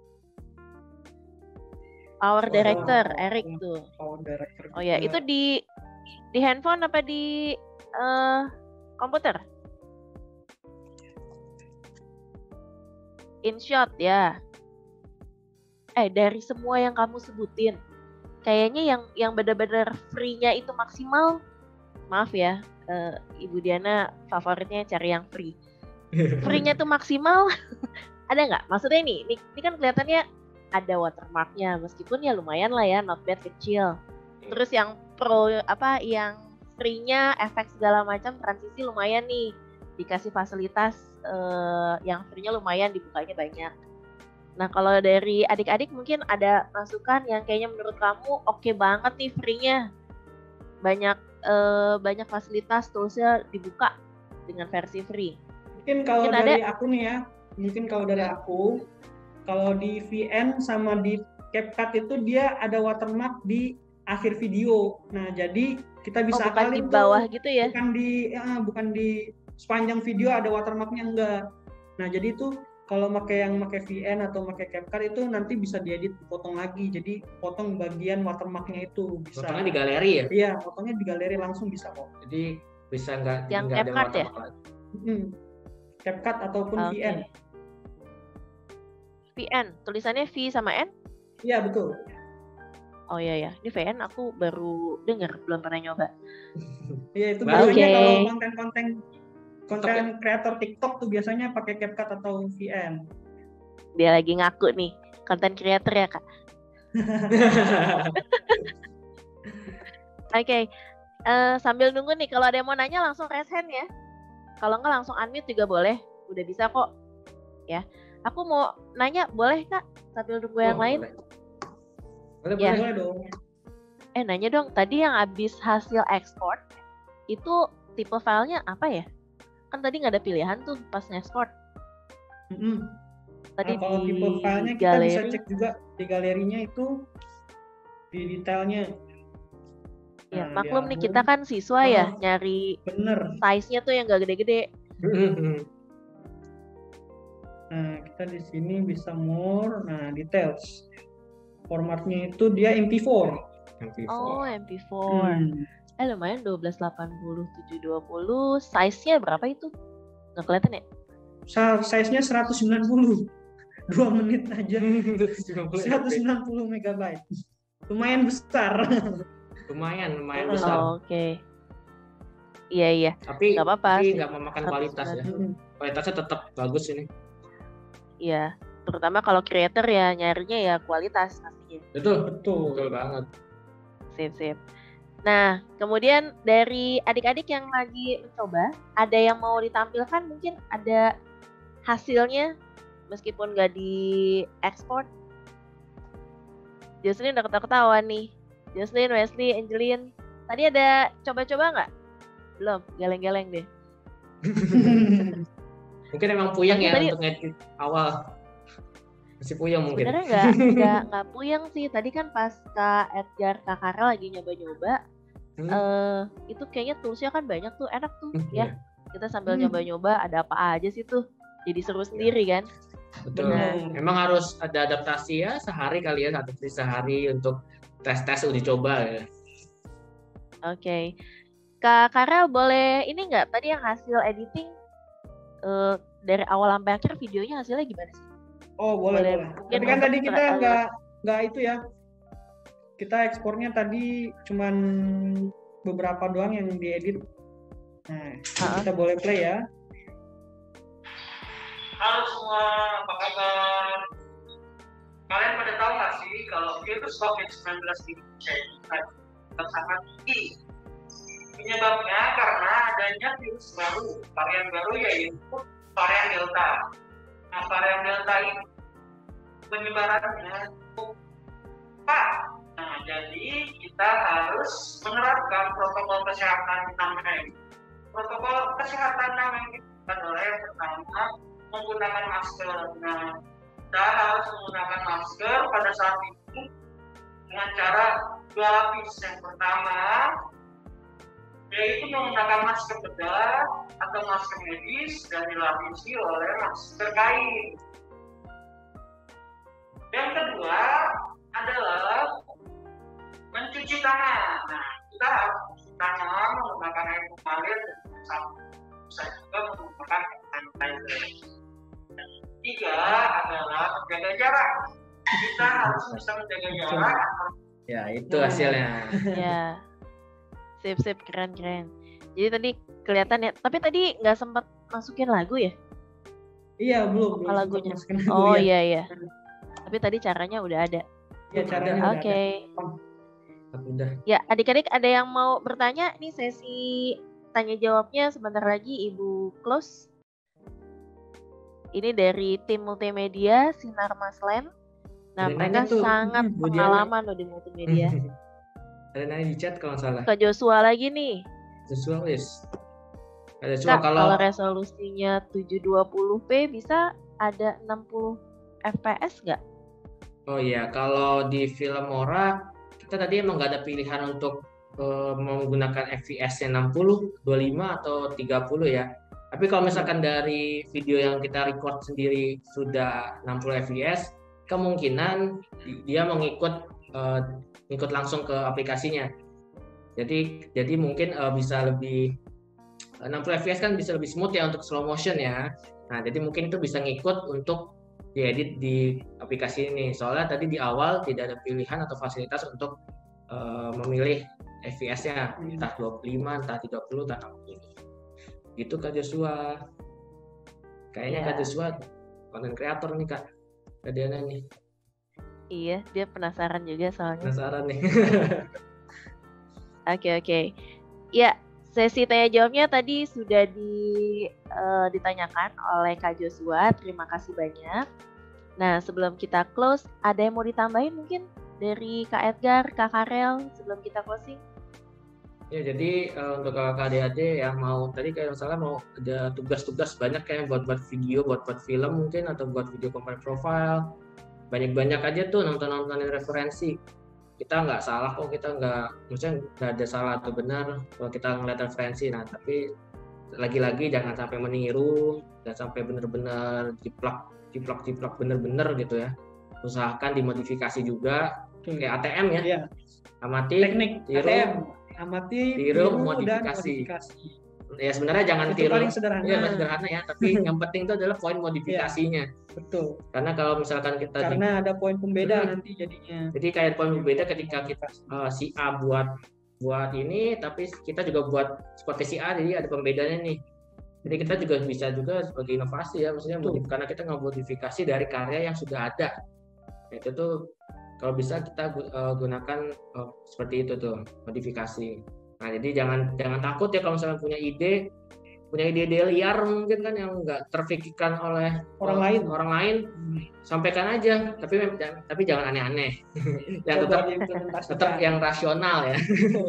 Power Director, Eric tuh. Power Director. Oh ya, itu di handphone apa di komputer? InShot ya. Dari semua yang kamu sebutin, kayaknya yang benar-benar free-nya itu maksimal. Maaf ya, Ibu Diana favoritnya cari yang free. Free-nya tuh maksimal. Ada nggak? Maksudnya ini kan kelihatannya ada watermarknya, meskipun ya lumayan lah ya, not bad, kecil. Terus yang pro yang free-nya efek segala macam transisi lumayan nih, dikasih fasilitas yang free-nya lumayan, dibukanya banyak. Nah kalau dari adik-adik mungkin ada masukan yang kayaknya menurut kamu oke banget nih free-nya, banyak fasilitas toolsnya dibuka dengan versi free. Mungkin kalau dari aku nih ya, kalau di VN sama di CapCut itu dia ada watermark di akhir video. Nah, jadi kita bisa bukan di bawah gitu ya? Bukan di sepanjang video ada watermarknya, enggak. Nah, jadi itu kalau pakai VN atau pakai CapCut itu nanti bisa diedit, dipotong lagi. Jadi potong bagian watermarknya itu bisa. Potongnya di galeri ya? Iya, potongnya di galeri langsung bisa kok. Jadi bisa nggak ada watermark lagi. CapCut ataupun VN. VN, tulisannya V sama N? Iya, betul. Oh iya. Ini VN aku baru dengar, belum pernah nyoba. Iya, itu biasanya kalau konten kreator TikTok tuh biasanya pakai CapCut atau VN. Dia lagi ngaku nih, content creator ya Kak. Oke, sambil nunggu nih, kalau ada yang mau nanya langsung raise hand ya. Kalau nggak langsung unmute juga boleh, udah bisa kok. Ya, aku mau nanya boleh Kak, sambil nunggu yang lain. Boleh, Ya. boleh. Boleh dong. Nanya dong, tadi yang habis hasil ekspor, itu tipe filenya apa ya? Kan tadi nggak ada pilihan tuh pas ngekspor. Tadi Nah, kalau di tipe filenya kita galeri. bisa cek juga di galerinya itu di detailnya. Ya, Nah, maklum di nih album, kita kan siswa ya, Oh. nyari bener. size-nya tuh yang gak gede-gede. Nah, kita di sini bisa more. Nah, details. Formatnya itu dia MP4. Oh, MP4. Hmm. Lumayan 1280 720. Size-nya berapa itu? Nggak kelihatan ya? Size-nya 190. 2 menit aja. 190 megabyte. Lumayan besar. lumayan besar. Oh, oke. Iya. Tapi Nggak apa-apa sih. nggak memakan kualitas ya. 190. Kualitasnya tetap bagus ini. Iya. Terutama kalau creator ya nyarinya ya kualitas pastinya. Betul banget. Sip. Nah, kemudian dari adik-adik yang lagi mencoba, ada yang mau ditampilkan mungkin ada hasilnya meskipun nggak di-export. Jocelyn udah ketawa-ketawa nih. Jocelyn, Wesley, Angelin. Tadi ada coba-coba nggak? Belum, geleng-geleng deh. Mungkin emang puyeng Tapi ya tadi- untuk ngedit awal. Masih puyeng mungkin. Sebenarnya nggak puyeng sih. Tadi kan pas Kak Edgar, Kak Karel lagi nyoba-nyoba, itu kayaknya toolsnya kan banyak tuh, enak tuh ya. Kita sambil nyoba-nyoba ada apa aja sih tuh. Jadi seru sendiri kan. Betul. Benar. Memang harus ada adaptasi ya sehari kali ya, adaptasi sehari untuk tes uji coba ya. Oke. Kak Karel boleh ini nggak tadi yang hasil editing dari awal sampai akhir videonya hasilnya gimana sih? Oh, boleh. Mungkin Tapi kan untuk tadi kita nggak itu ya. Kita ekspornya tadi cuman beberapa doang yang diedit. Nah, kita boleh play ya. Halo semua, apa kabar? Kalian pada tahu nggak sih kalau virus COVID-19 di Indonesia ini sangat tinggi? Penyebabnya karena adanya virus baru, varian baru yaitu varian Delta. Nah, varian Delta ini penyebarannya cukup cepat. Nah, jadi kita harus menerapkan protokol kesehatan 6M. Protokol kesehatan 6M itu adalah yang pertama menggunakan masker. Nah, kita harus menggunakan masker pada saat itu dengan cara 2 lapis. Yang pertama yaitu menggunakan masker bedah atau masker medis dan dilapisi oleh masker kain. Yang kedua adalah mencuci tangan. Nah, kita harus mencuci tangan menggunakan air mengalir dan sabun. Bisa juga menggunakan hand sanitizer. Dan ketiga adalah menjaga jarak. Kita harus bisa menjaga jarak. Ya, itu hasilnya. Ya. Sip, keren. Jadi tadi kelihatan ya, tapi tadi nggak sempat masukin lagu ya? Iya, belum Lagunya. masukin lagu Oh ya. iya. Tapi tadi caranya udah ada. Ya, caranya udah Oke. Udah. Ya, adik-adik ada yang mau bertanya? Nih sesi tanya jawabnya sebentar lagi Ibu close. Ini dari tim multimedia Sinar Maslen. Nah, Ada mereka nanya tuh, sangat Bu pengalaman loh di multimedia. Ada nanya di chat kalau nggak salah. Ke Joshua lagi nih. Joshua wis. Ada Kak, Joshua kalau resolusinya 720p bisa ada 60 fps nggak? Oh iya, kalau di Filmora kita tadi emang nggak ada pilihan untuk menggunakan FPS-nya 60, 25 atau 30 ya. Tapi kalau misalkan dari video yang kita record sendiri sudah 60 fps, kemungkinan dia ikut langsung ke aplikasinya. Jadi mungkin bisa lebih 60 fps kan bisa lebih smooth ya untuk slow motion ya. Nah, jadi mungkin itu bisa ngikut untuk diedit di aplikasi ini. Soalnya tadi di awal tidak ada pilihan atau fasilitas untuk memilih FPS-nya, entah 25, entah 30, entah 60. Gitu Kak Joshua. Kayaknya Kak Joshua konten kreator nih Kak. Kak Diana nih. Iya, dia penasaran juga soalnya. Penasaran nih. Oke. Ya, sesi tanya jawabnya tadi sudah ditanyakan oleh Kak Joshua. Terima kasih banyak. Nah, sebelum kita close, ada yang mau ditambahin mungkin dari Kak Edgar, Kak Karel sebelum kita closing? Ya, jadi untuk kakak adik-adik yang mau tadi kayak misalnya mau ada tugas-tugas banyak kayak buat video, buat film mungkin atau buat video company profile, banyak-banyak aja tuh nontonin referensi. Kita nggak salah kok, kita maksudnya nggak ada salah atau benar kalau kita ngeliat referensi. Nah, tapi lagi-lagi jangan sampai meniru, jangan sampai benar-benar jiplak bener-bener gitu ya. Usahakan dimodifikasi juga kayak ATM ya. Iya. Amati, Teknik tiru, ATM, amati, tiru, dan modifikasi. modifikasi. Ya sebenarnya jangan Itu tiru. paling sederhana. Iya, paling sederhana ya, tapi yang penting itu adalah poin modifikasinya. Betul. Karena kalau misalkan kita Karena ada poin pembeda nanti jadinya. Jadi kayak poin pembeda ketika kita si A buat ini, tapi kita juga buat seperti si A, jadi ada pembedanya nih. Jadi kita juga bisa juga sebagai inovasi ya, maksudnya karena kita ngemodifikasi dari karya yang sudah ada. Itu tuh kalau bisa kita gunakan seperti itu tuh, modifikasi. Nah, jadi jangan takut ya kalau misalnya punya ide liar mungkin kan yang nggak terfikirkan oleh orang lain, sampaikan aja, tapi jangan aneh-aneh. Yang tetap yang rasional ya.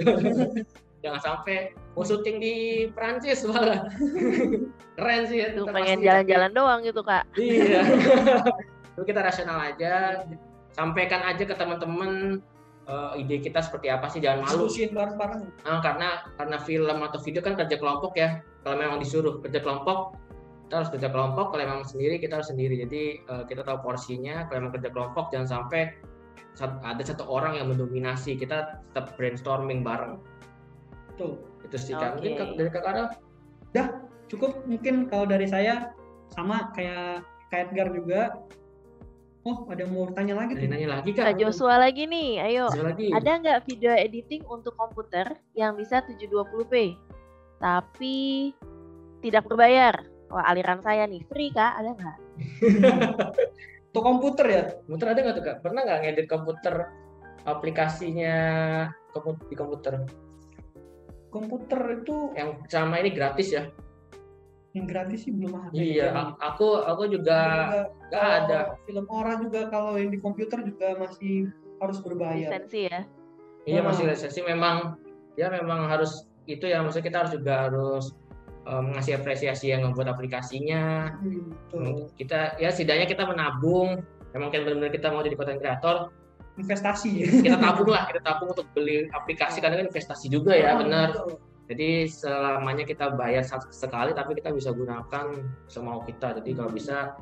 Jangan sampai mau syuting di Prancis malah. Keren sih ya. Pengen jalan-jalan doang gitu, Kak. Iya. Lalu kita rasional aja, sampaikan aja ke teman-teman ide kita seperti apa sih, jangan malu. Diskusiin bareng-bareng. Karena film atau video kan kerja kelompok ya. Kalau memang disuruh kerja kelompok, kita harus kerja kelompok. Kalau memang sendiri, kita harus sendiri. Jadi kita tahu porsinya. Kalau memang kerja kelompok, jangan sampai ada satu orang yang mendominasi. Kita tetap brainstorming bareng. Tuh. Itu sih kan. Mungkin dari Kak Karel? Dah, cukup mungkin kalau dari saya sama kayak Kak Edgar juga. Oh, ada yang mau tanya lagi? Nanya lagi Kak. Kak Joshua lagi nih, ayo. Lagi. Ada nggak video editing untuk komputer yang bisa 720p tapi tidak berbayar? Wah, aliran saya nih, free Kak, ada nggak? Untuk komputer ya? Komputer ada nggak tuh Kak? Pernah nggak ngedit komputer aplikasinya di komputer? Komputer itu yang sama ini gratis ya? Yang gratis sih belum ada. Iya, aku juga nggak ada. Film orang juga kalau yang di komputer juga masih harus berbayar. Lisensi ya? Iya, masih lisensi. Memang harus itu ya, maksudnya kita harus ngasih apresiasi yang membuat aplikasinya. Kita ya setidaknya kita menabung. Memang kan benar-benar kita mau jadi content creator. Investasi. Kita tabung untuk beli aplikasi karena kan investasi juga ya, benar. Jadi selamanya kita bayar sekali, tapi kita bisa gunakan semau kita. Jadi kalau bisa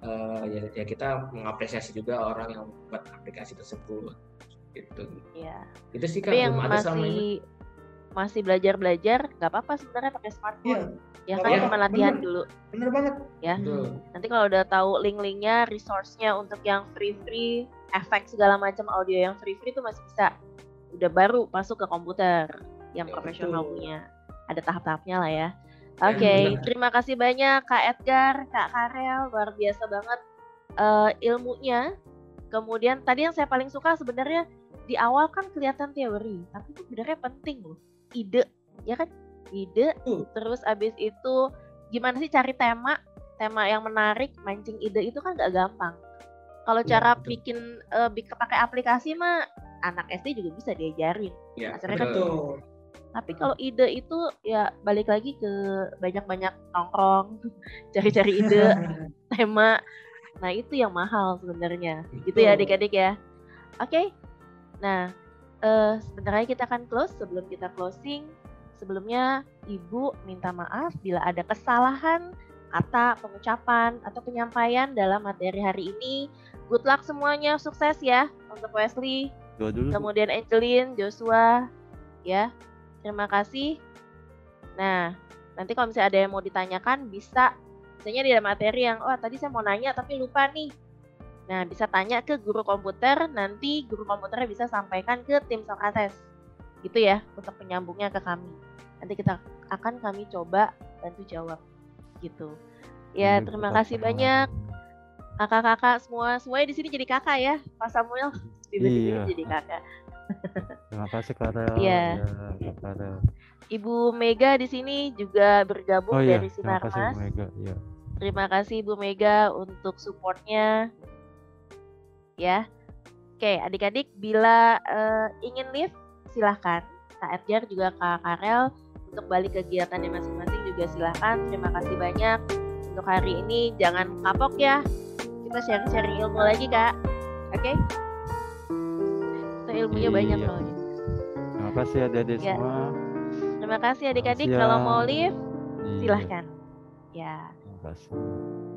ya kita mengapresiasi juga orang yang membuat aplikasi tersebut. Gitu. Iya. Itu sih Kak, tapi yang belum ada sama ini. Masih belajar nggak apa-apa sebenarnya pakai smartphone. Ya kan cuma latihan dulu. Bener banget. Ya. Nanti kalau udah tahu link-linknya, resource-nya untuk yang free, efek segala macam audio yang free itu masih bisa. Udah baru masuk ke komputer yang profesional punya. Ada tahap-tahapnya lah ya. Oke, terima kasih banyak Kak Edgar, Kak Karel, luar biasa banget ilmunya. Kemudian tadi yang saya paling suka sebenarnya di awal kan kelihatan teori, tapi itu sebenarnya penting loh. Ide, ya kan? Ide, terus abis itu gimana sih cari tema yang menarik, mancing ide itu kan gak gampang. Kalau cara bikin pakai aplikasi mah anak SD juga bisa diajarin. Ya, asalnya kan tuh. Tapi kalau ide itu ya balik lagi ke banyak-banyak nongkrong, cari-cari ide, tema. Nah itu yang mahal sebenarnya. Gitu ya adik-adik ya. Oke. Nah sebentar lagi kita akan close. Sebelum kita closing, sebelumnya Ibu minta maaf bila ada kesalahan kata, pengucapan, atau penyampaian dalam materi hari ini. Good luck semuanya, sukses ya untuk Wesley, kemudian Angeline, Joshua, ya. Terima kasih. Nah, nanti kalau misalnya ada yang mau ditanyakan bisa, misalnya di materi yang, tadi saya mau nanya tapi lupa nih. Nah, bisa tanya ke guru komputer, nanti guru komputernya bisa sampaikan ke tim Sokrates. Gitu ya, untuk penyambungnya ke kami. Nanti kami coba bantu jawab. Gitu. Ya, terima kasih banyak. kakak-kakak semuanya di sini jadi kakak ya, Pak Samuel tiba-tiba Iya. jadi kakak. Terima kasih Karel. Iya. Ya, Karel. Ibu Mega di sini juga bergabung Oh iya, dari terima kasih Bu Sinarmas. Mega. Iya. Terima kasih Bu Mega untuk supportnya. Ya, oke adik-adik bila ingin live silahkan. Kak Edgar juga Kak Karel untuk balik kegiatannya masing-masing juga silahkan. Terima kasih banyak untuk hari ini. Jangan kapok ya. Kita sharing-sharing ilmu lagi Kak. Oke? Itu ilmunya banyak Iya. loh. Terima kasih adik-adik Ya. semua. Terima kasih adik-adik. Siang. Kalau mau live Iya. silahkan. Ya. Terima kasih.